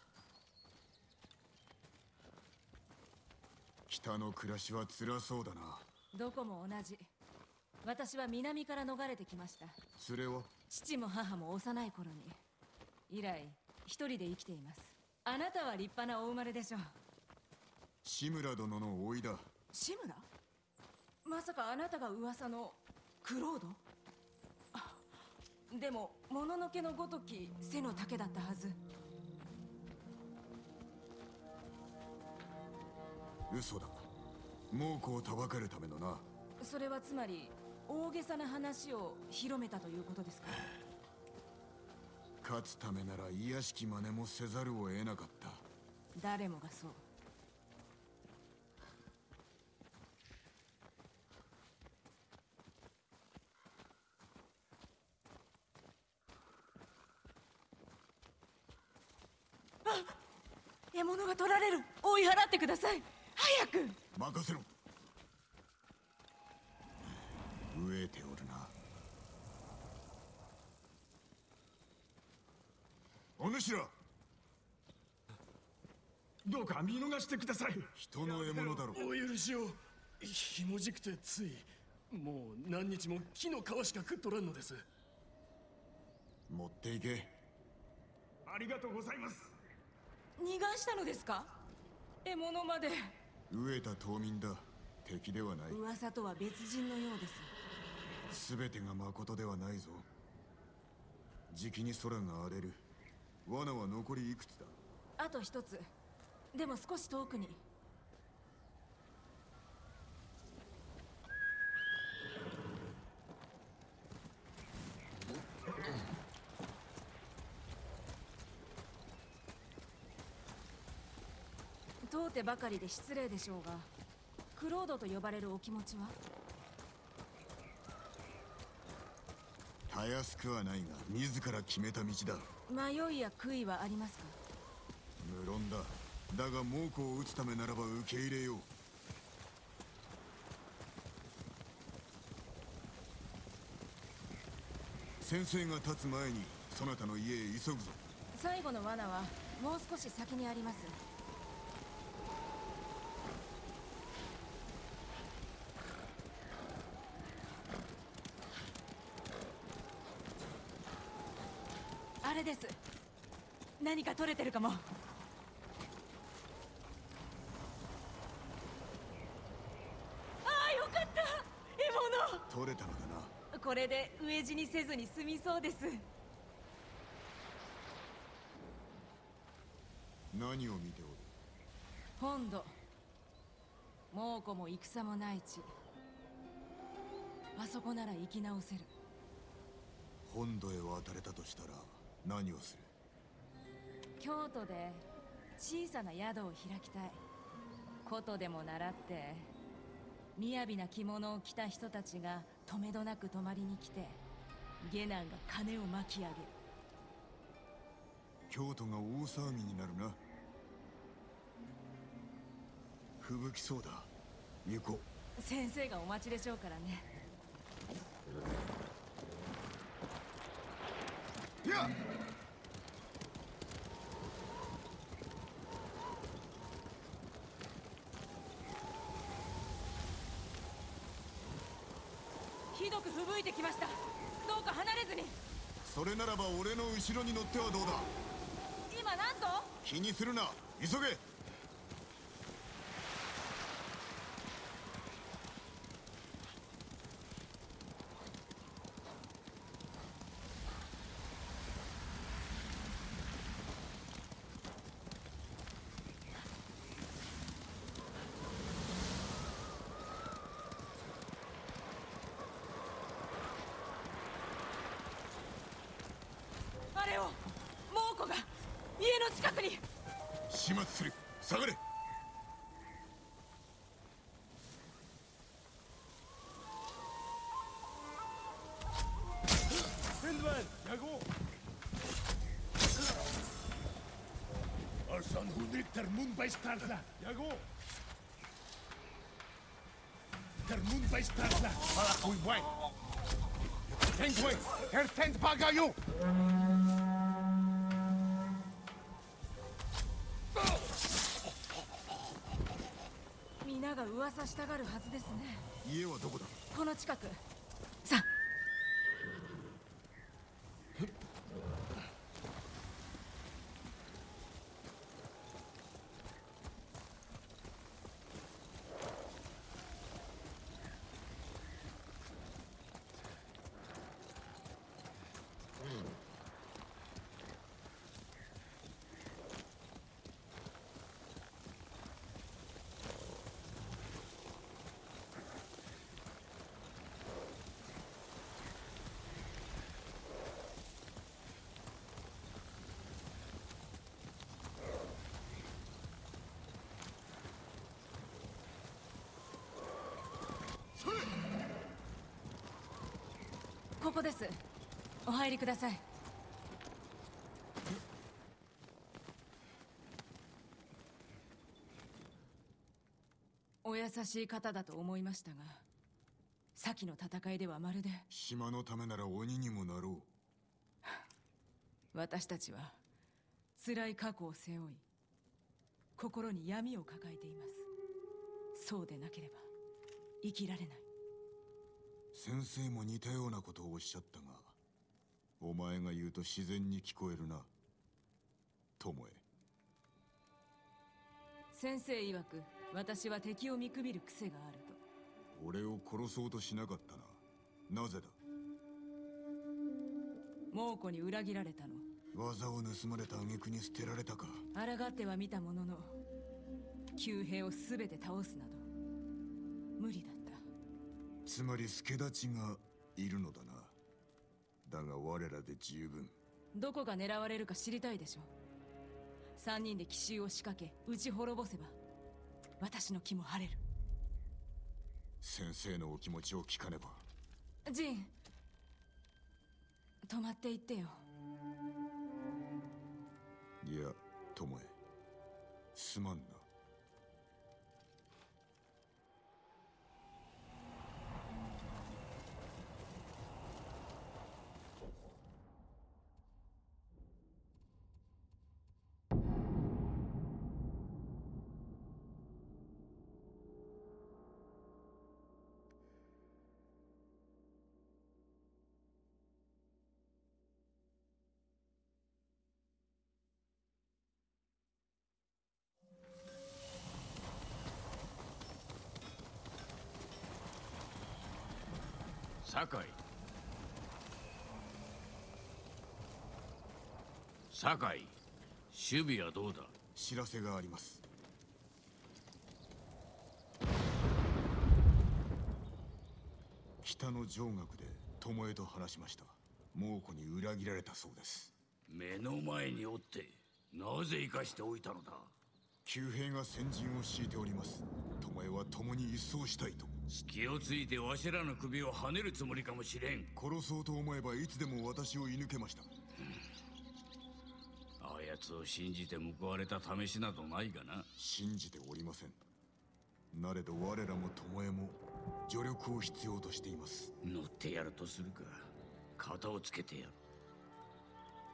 北の暮らしは辛そうだな。 どこも同じ。私は南から逃れてきました。 連れは？ 父も母も幼い頃に。以来一人で生きています。あなたは立派なお生まれでしょう。 志村殿の甥いだ。 志村？まさかあなたが噂のクロード？あ、でももののけのごとき背の丈だったはず。 嘘だ。猛虎をたばかるためのな。 それはつまり大げさな話を広めたということですか？ 勝つためなら卑しき真似もせざるを得なかった。 誰もがそう。あ、獲物が取られる。追い払ってください。早く。 任せろ。飢えておるな。お主ら、 どうか見逃してください。 人の獲物だろ。 お許しを。ひもじくてつい。もう何日も木の皮しか食っとらんのです。 持っていけ。 ありがとうございます。 逃がしたのですか？獲物まで。 飢えた島民だ。敵ではない。 噂とは別人のようです。 全てが誠ではないぞ。じきに空が荒れる。罠は残りいくつだ？ あと一つ。でも少し遠くに。問うてばかりで失礼でしょうが、クロードと呼ばれるお気持ちは？ たやすくはないが自ら決めた道だ。 迷いや悔いはありますか？ 無論だ。だが猛虎を撃つためならば受け入れよう。先生が立つ前にそなたの家へ急ぐぞ。 最後の罠はもう少し先にあります。あれです。何か取れてるかも。ああ、よかった。獲物取れたのだな。 これで飢え死にせずに済みそうです。 何を見ておる？ 本土。猛虎も戦もない地。あそこなら生き直せる。 本土へ渡れたとしたら何をする？ 京都で小さな宿を開きたい。古都でも習って雅な着物を着た人たちがとめどなく泊まりに来て下男が金を巻き上げる。 京都が大騒ぎになるな。吹雪そうだ。行こう。 先生がお待ちでしょうからね。 ひどく吹雪いてきました。どうか離れずに。 それならば俺の後ろに乗ってはどうだ。 今なんと？ 気にするな、急げ。 あれを猛虎が家の近くに。 始末する。下がれ。 Arsan hunit termun bij startla. Jago. Termun bij startla. Para kui boy. Tent boy. Her tent bagayo. 皆が噂したがるはずですね。 家はどこだ。 この近く。さあ。ここです。お入りください。お優しい方だと思いましたが、先の戦いではまるで。 島のためなら鬼にもなろう。 私たちは辛い過去を背負い、心に闇を抱えています。そうでなければ生きられない。 先生も似たようなことをおっしゃったが、お前が言うと自然に聞こえるな、友え。 先生曰く、私は敵を見くびる癖があると。 俺を殺そうとしなかったな。なぜだ。 猛虎に裏切られたの。 技を盗まれた挙句に捨てられたか。 抗っては見たものの、旧兵を全て倒すなど無理だった。 つまり助太刀がいるのだな。だが我らで十分。 どこが狙われるか知りたいでしょ。3人で奇襲を仕掛け撃ち滅ぼせば私の気も晴れる。 先生のお気持ちを聞かねば。 ジン、止まっていってよ。 いや、友え、すまんな。 酒井。酒井、守備はどうだ。 知らせがあります。北の上学で巴と話しました。猛虎に裏切られたそうです。 目の前におってなぜ生かしておいたのだ。 旧兵が先陣を敷いております。巴は共に一掃したいと。 隙をついてわしらの首をはねるつもりかもしれん。 殺そうと思えばいつでも私を射抜けました。 あやつを信じて報われた試しなどないがな。 信じておりません。なれど我らも巴も助力を必要としています。 乗ってやるとするか。肩をつけてやる。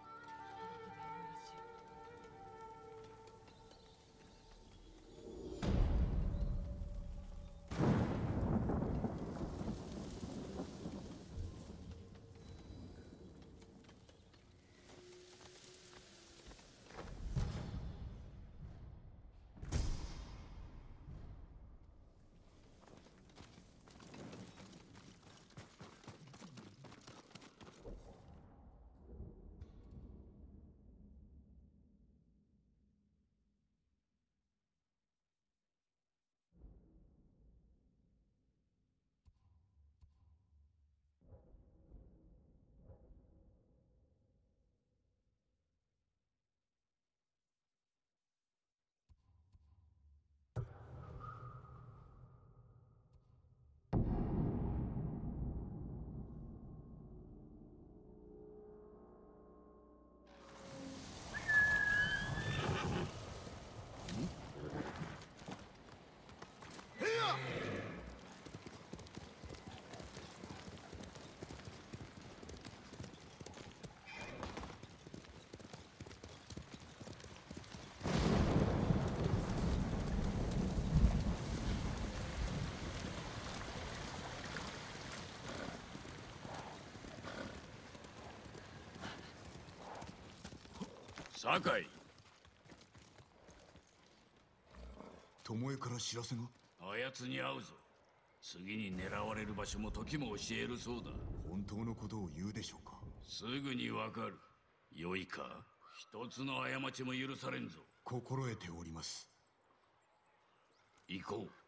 酒井。 巴から知らせが？ あやつに会うぞ。次に狙われる場所も時も教えるそうだ。 本当のことを言うでしょうか？ すぐにわかる。よいか、一つの過ちも許されんぞ。 心得ております。 行こう。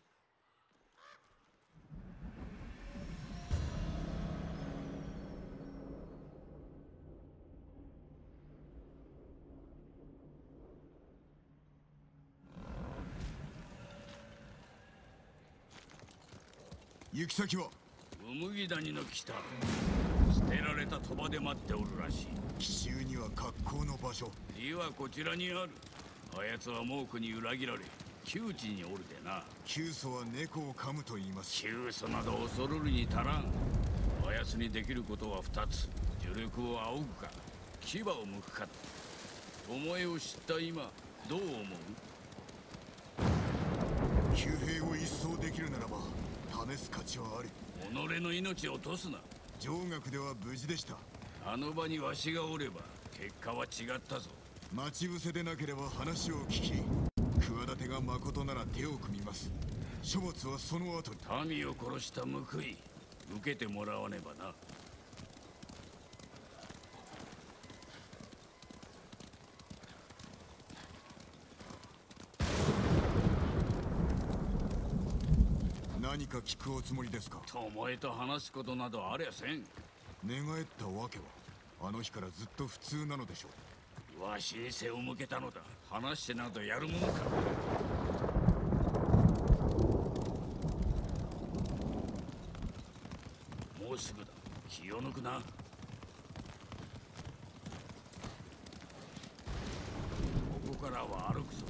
行き先は？ ウムギ谷の北。捨てられた鳥羽で待っておるらしい。 奇襲には格好の場所。 理はこちらにある。あやつは猛虎に裏切られ窮地におるでな。 窮鼠は猫を噛むと言います。 窮鼠など恐るるに足らん。あやつにできることは2つ。助力を仰ぐか牙を剥くか。巴を知った今どう思う？ 騎兵を一掃できるならば試す価値はある。 己の命を落とすな。 上学では無事でした。 あの場にわしがおれば結果は違ったぞ。 待ち伏せでなければ話を聞き、企てがまことなら手を組みます。処罰はその後に。 民を殺した報い受けてもらわねばな。 何か聞くおつもりですか？ 巴と話すことなどありゃせん。 寝返ったわけはあの日からずっと普通なのでしょう。 わしに背を向けたのだ。話してなどやるものか。もうすぐだ。気を抜くな。ここからは歩くぞ。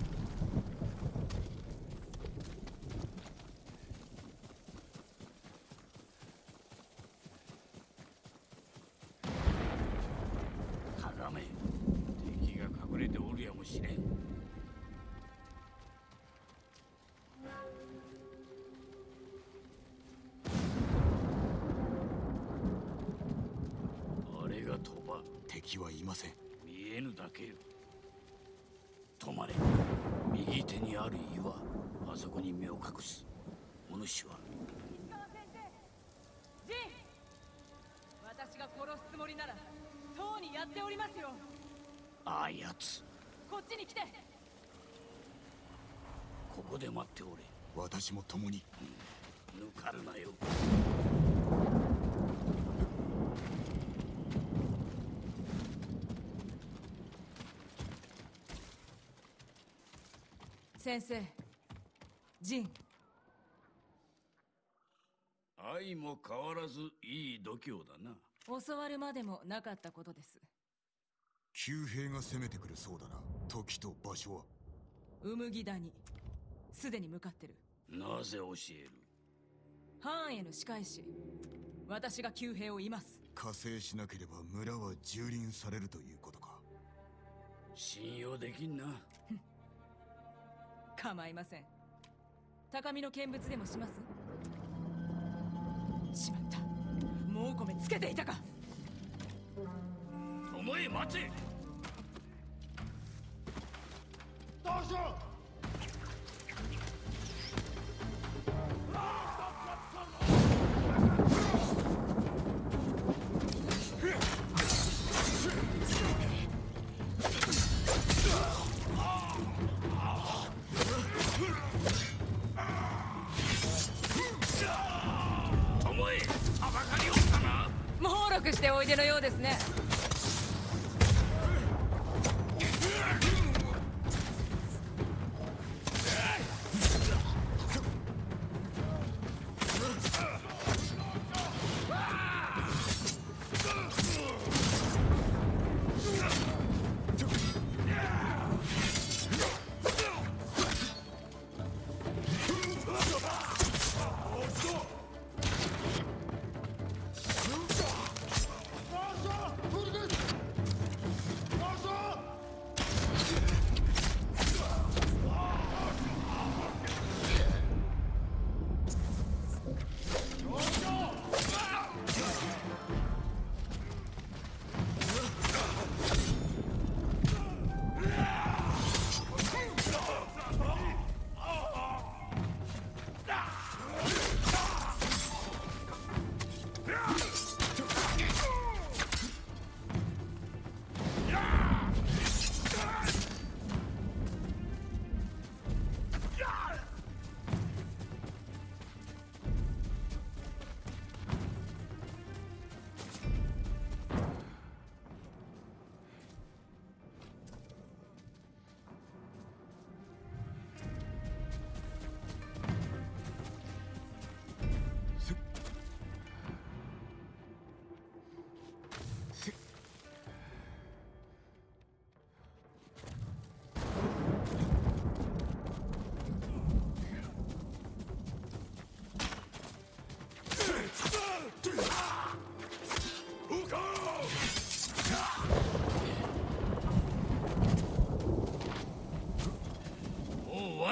敵が隠れておるやもしれん。あれが鳥羽。 敵はいません。 見えぬだけよ。止まれ。右手にある岩、あそこに身を隠す。お主はジン、私が殺すつもりならとうにやっておりますよ。 あやつ。 こっちに来て。 ここで待っておれ。 私も共に。 抜かるなよ。 先生、ジン。 愛も変わらずいい度胸だな。 教わるまでもなかったことです。 旧兵が攻めてくるそうだな。時と場所は？ ウムギ谷。すでに向かってる。 なぜ教える？ ハーンへの仕返し。私が旧兵をいます。 加勢しなければ村は蹂躙されるということか。 信用できんな。 構いません。高みの見物でもします？しまった。もう米つけていたか。 巴、待て。 どうしよう。 猛録しておいでのようですね。 どうしよう。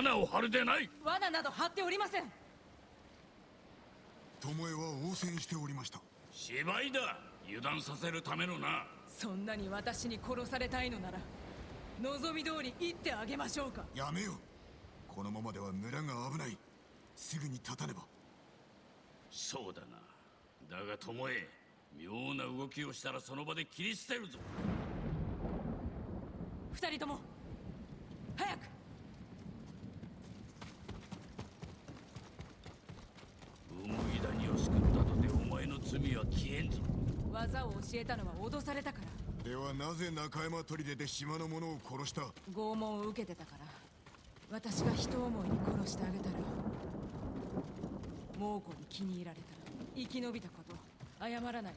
罠を張るでない。 罠など張っておりません。 巴は応戦しておりました。 芝居だ。油断させるためのな。 そんなに私に殺されたいのなら望み通り言ってあげましょうか。 やめよ。このままでは村が危ない。すぐに立たねば。 そうだな。だが巴、妙な動きをしたらその場で切り捨てるぞ。 二人とも早く。 麦谷を救ったとてお前の罪は消えんぞ。 技を教えたのは脅されたから。 ではなぜ中山砦で島の者を殺した？ 拷問を受けてたから。私が人思いに殺してあげたら、猛虎に気に入られたら生き延びたこと謝らないよ。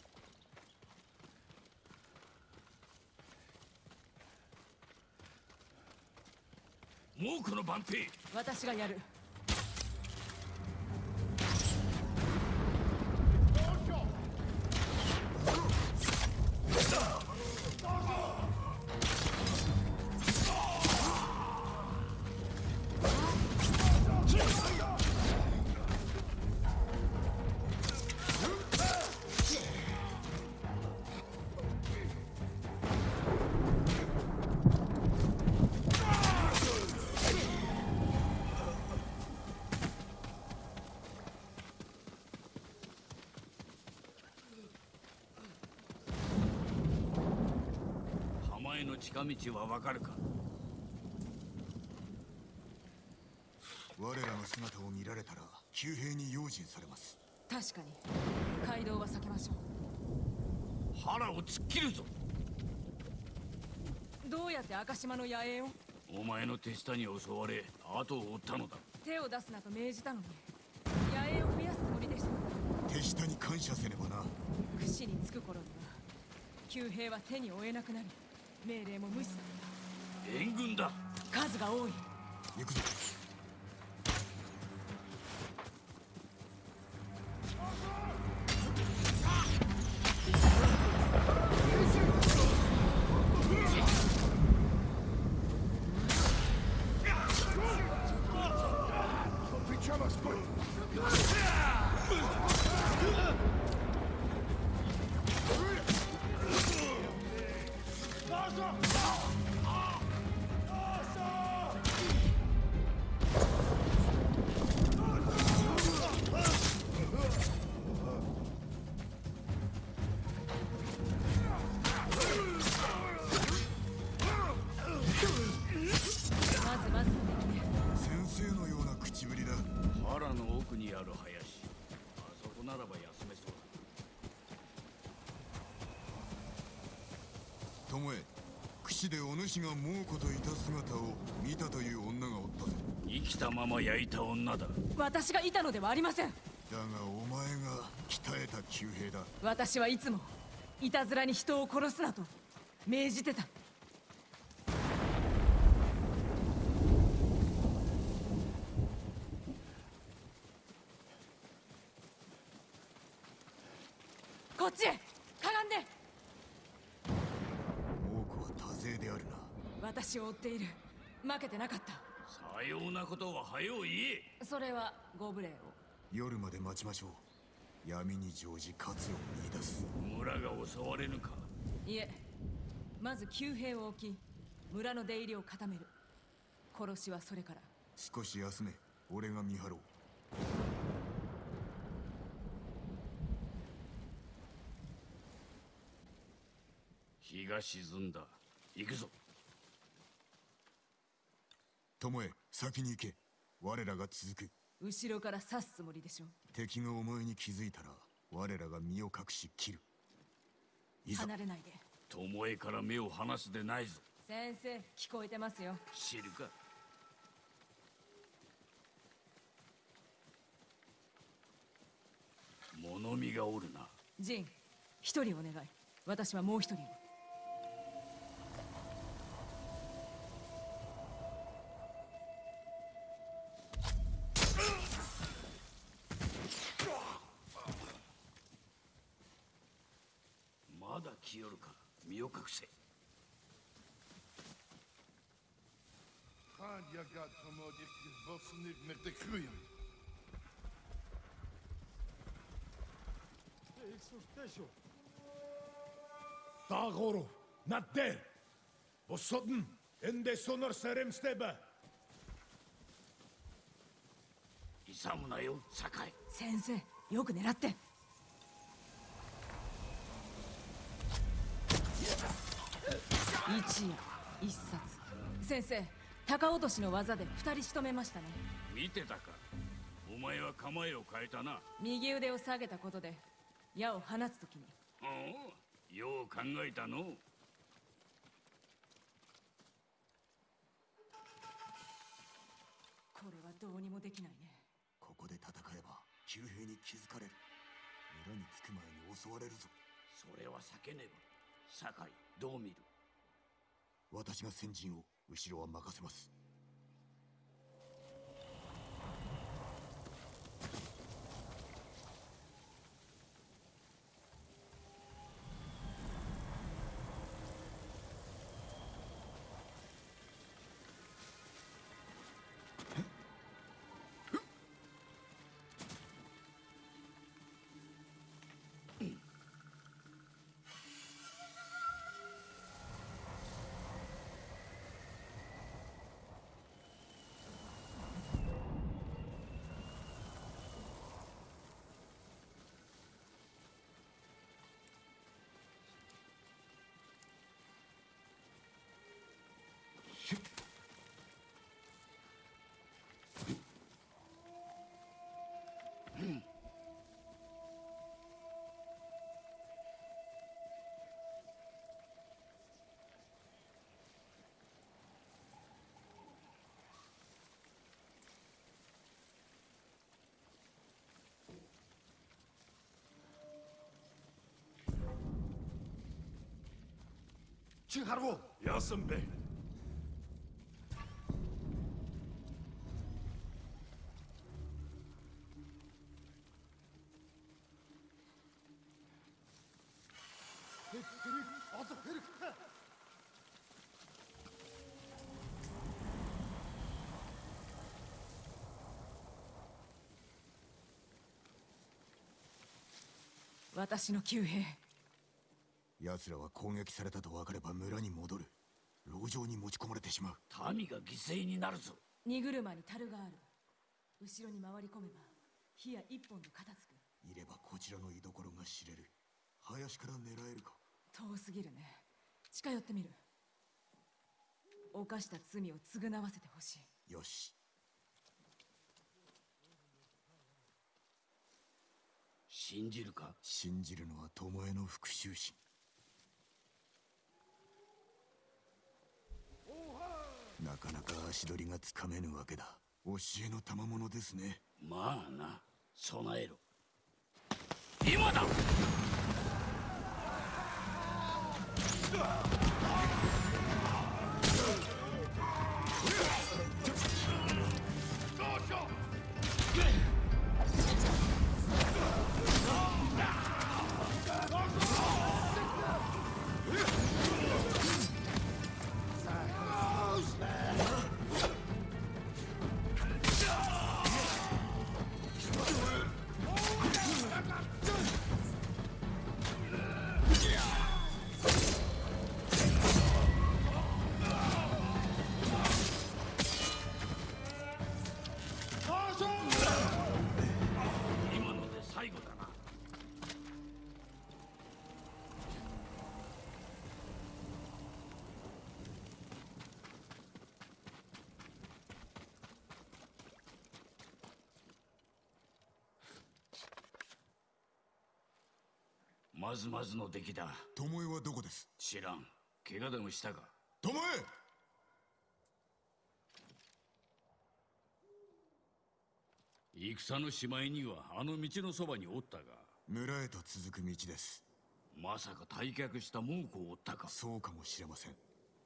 猛虎の番兵。 私がやる。 浜への近道はわかるか？ 我らの姿を見られたら急兵に用心されます。 確かに街道は避けましょ腹を突っ切るぞ。 う。どうやって赤島の野営を？ お前の手下に襲われ後を追ったのだ。 手を出すなと命じたのに野営を増やすつもりでした。 手下に感謝せねばな。 串につく頃には旧兵は手に負えなくなり命令も無視され援軍だ。 た。数が多い。 行くぞ。 まずの出来で。 先生のような口ぶりだ。 腹の奥にある林。あそこならば休めそうだ。 巴、櫛でお主が猛虎といた姿を見たという女がおったぜ。 生きたまま焼いた女だ。 私がいたのではありません。 だがお前が鍛えた騎兵だ。 私はいつもいたずらに人を殺すなと命じてた。こっちへかがんで。 猛虎は多勢であるな。 私を追っている。負けてなかった。 さようなことは早う言え。 それはご無礼を。 夜まで待ちましょう。闇に乗じ勝つを見出す。 村が襲われぬか？ いえ、まず旧兵を置き村の出入りを固める。殺しはそれから。 少し休め。俺が見張ろう。 日が沈んだ。行くぞ。 巴、先に行け。我らが続く。 後ろから刺すつもりでしょ。 敵がお前に気づいたら我らが身を隠し切る。いざ。 離れないで。 巴から目を離すでないぞ。 先生、聞こえてますよ。 知るか。物見がおるな。 ジン、一人お願い。私はもう一人を。 まだ来よるか。身を隠せ。 gaan je gaat van die bossen niet meer te groeien. Tagoro, not there. Bosodden, en de sonar serem steba. 勇むなよ、酒井。 先生、よく狙って。一夜一冊。先生、高落としの技で2人仕留めましたね。 見てたか。お前は構えを変えたな。 右腕を下げたことで矢を放つときに。 おお、よう考えたの。 これはどうにもできないね。 ここで戦えば旧兵に気づかれる。村に着く前に襲われるぞ。 それは避けねば。酒井、どう見る？ 私が先陣を、後ろは任せます。 칭하르고. 야 선배. 私の旧兵。 奴らは攻撃されたと分かれば村に戻る。牢城に持ち込まれてしまう。 民が犠牲になるぞ。 荷車に樽がある。後ろに回り込めば火や一本で片付く。 いればこちらの居所が知れる。林から狙えるか。 遠すぎるね。近寄ってみる。犯した罪を償わせてほしい。 よし。 信じるか？ 信じるのは巴の復讐心。なかなか足取りがつかめぬわけだ。教えの賜物ですね。 まあな、備えろ。今だ！まずまずの出来だ。 巴はどこです？ 知らん。怪我でもしたか？ 巴！ 戦のしまいにはあの道のそばにおったが。 村へと続く道です。 まさか退却した猛虎を追ったか？ そうかもしれません。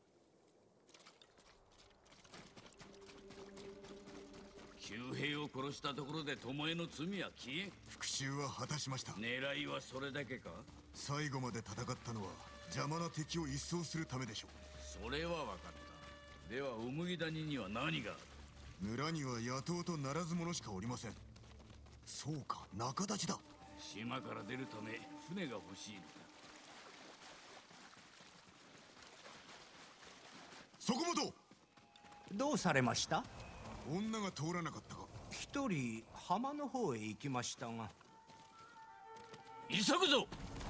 旧兵を殺したところで巴の罪は消えん。 復讐は果たしました。 狙いはそれだけか？ 最後まで戦ったのは邪魔な敵を一掃するためでしょう。 それは分かった。 ではウムギ谷には何がある？ 村には野党とならず者しかおりません。そうか、仲立ちだ。 島から出るため船が欲しいのだ。 そこもとどうされました？ 女が通らなかったか？ 一人浜の方へ行きましたが。 急ぐぞ。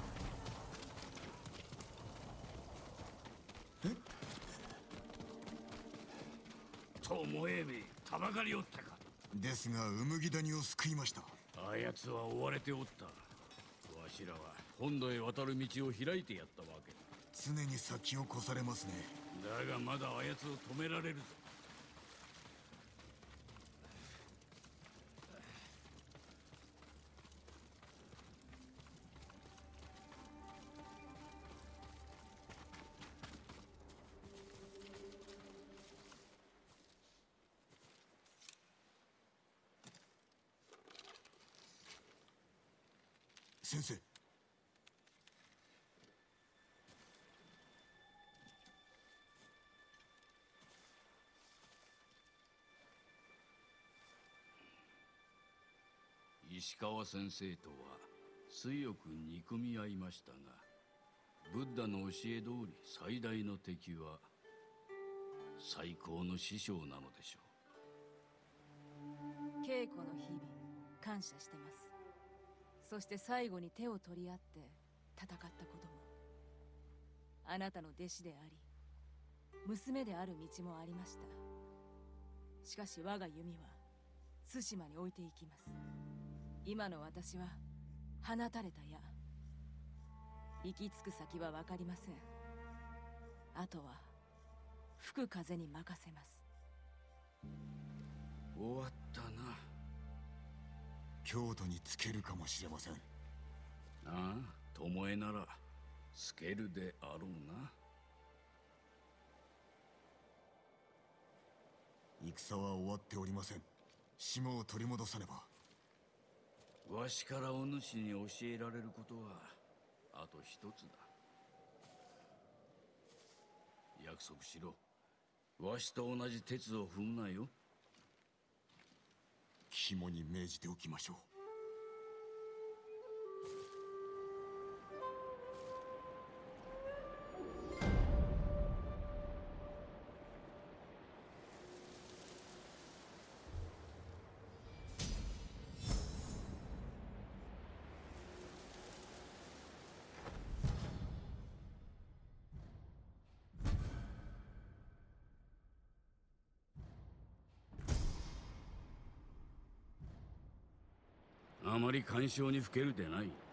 巴め、たばかりおったか。 ですがウムギ谷を救いました。 あやつは追われておった。わしらは本土へ渡る道を開いてやったわけだ。 常に先を越されますね。 だがまだあやつを止められるぞ。 先生。 石川先生とは強く憎み合いましたが、ブッダの教え通り最大の敵は最高の師匠なのでしょう。稽古の日々感謝してます。そして最後に手を取り合って戦ったことも。あなたの弟子であり娘である道もありました。しかし我が弓は対馬に置いていきます。今の私は放たれた矢。行き着く先は分かりません。あとは吹く風に任せます。 終わったな。 京都につけるかもしれません。 ああ、巴ならつけるであろうな。 戦は終わっておりません。島を取り戻さねば。 わしからお主に教えられることはあと一つだ。約束しろ。わしと同じ鉄を踏むなよ。 肝に銘じておきましょう。 あまり感傷にふけるでない。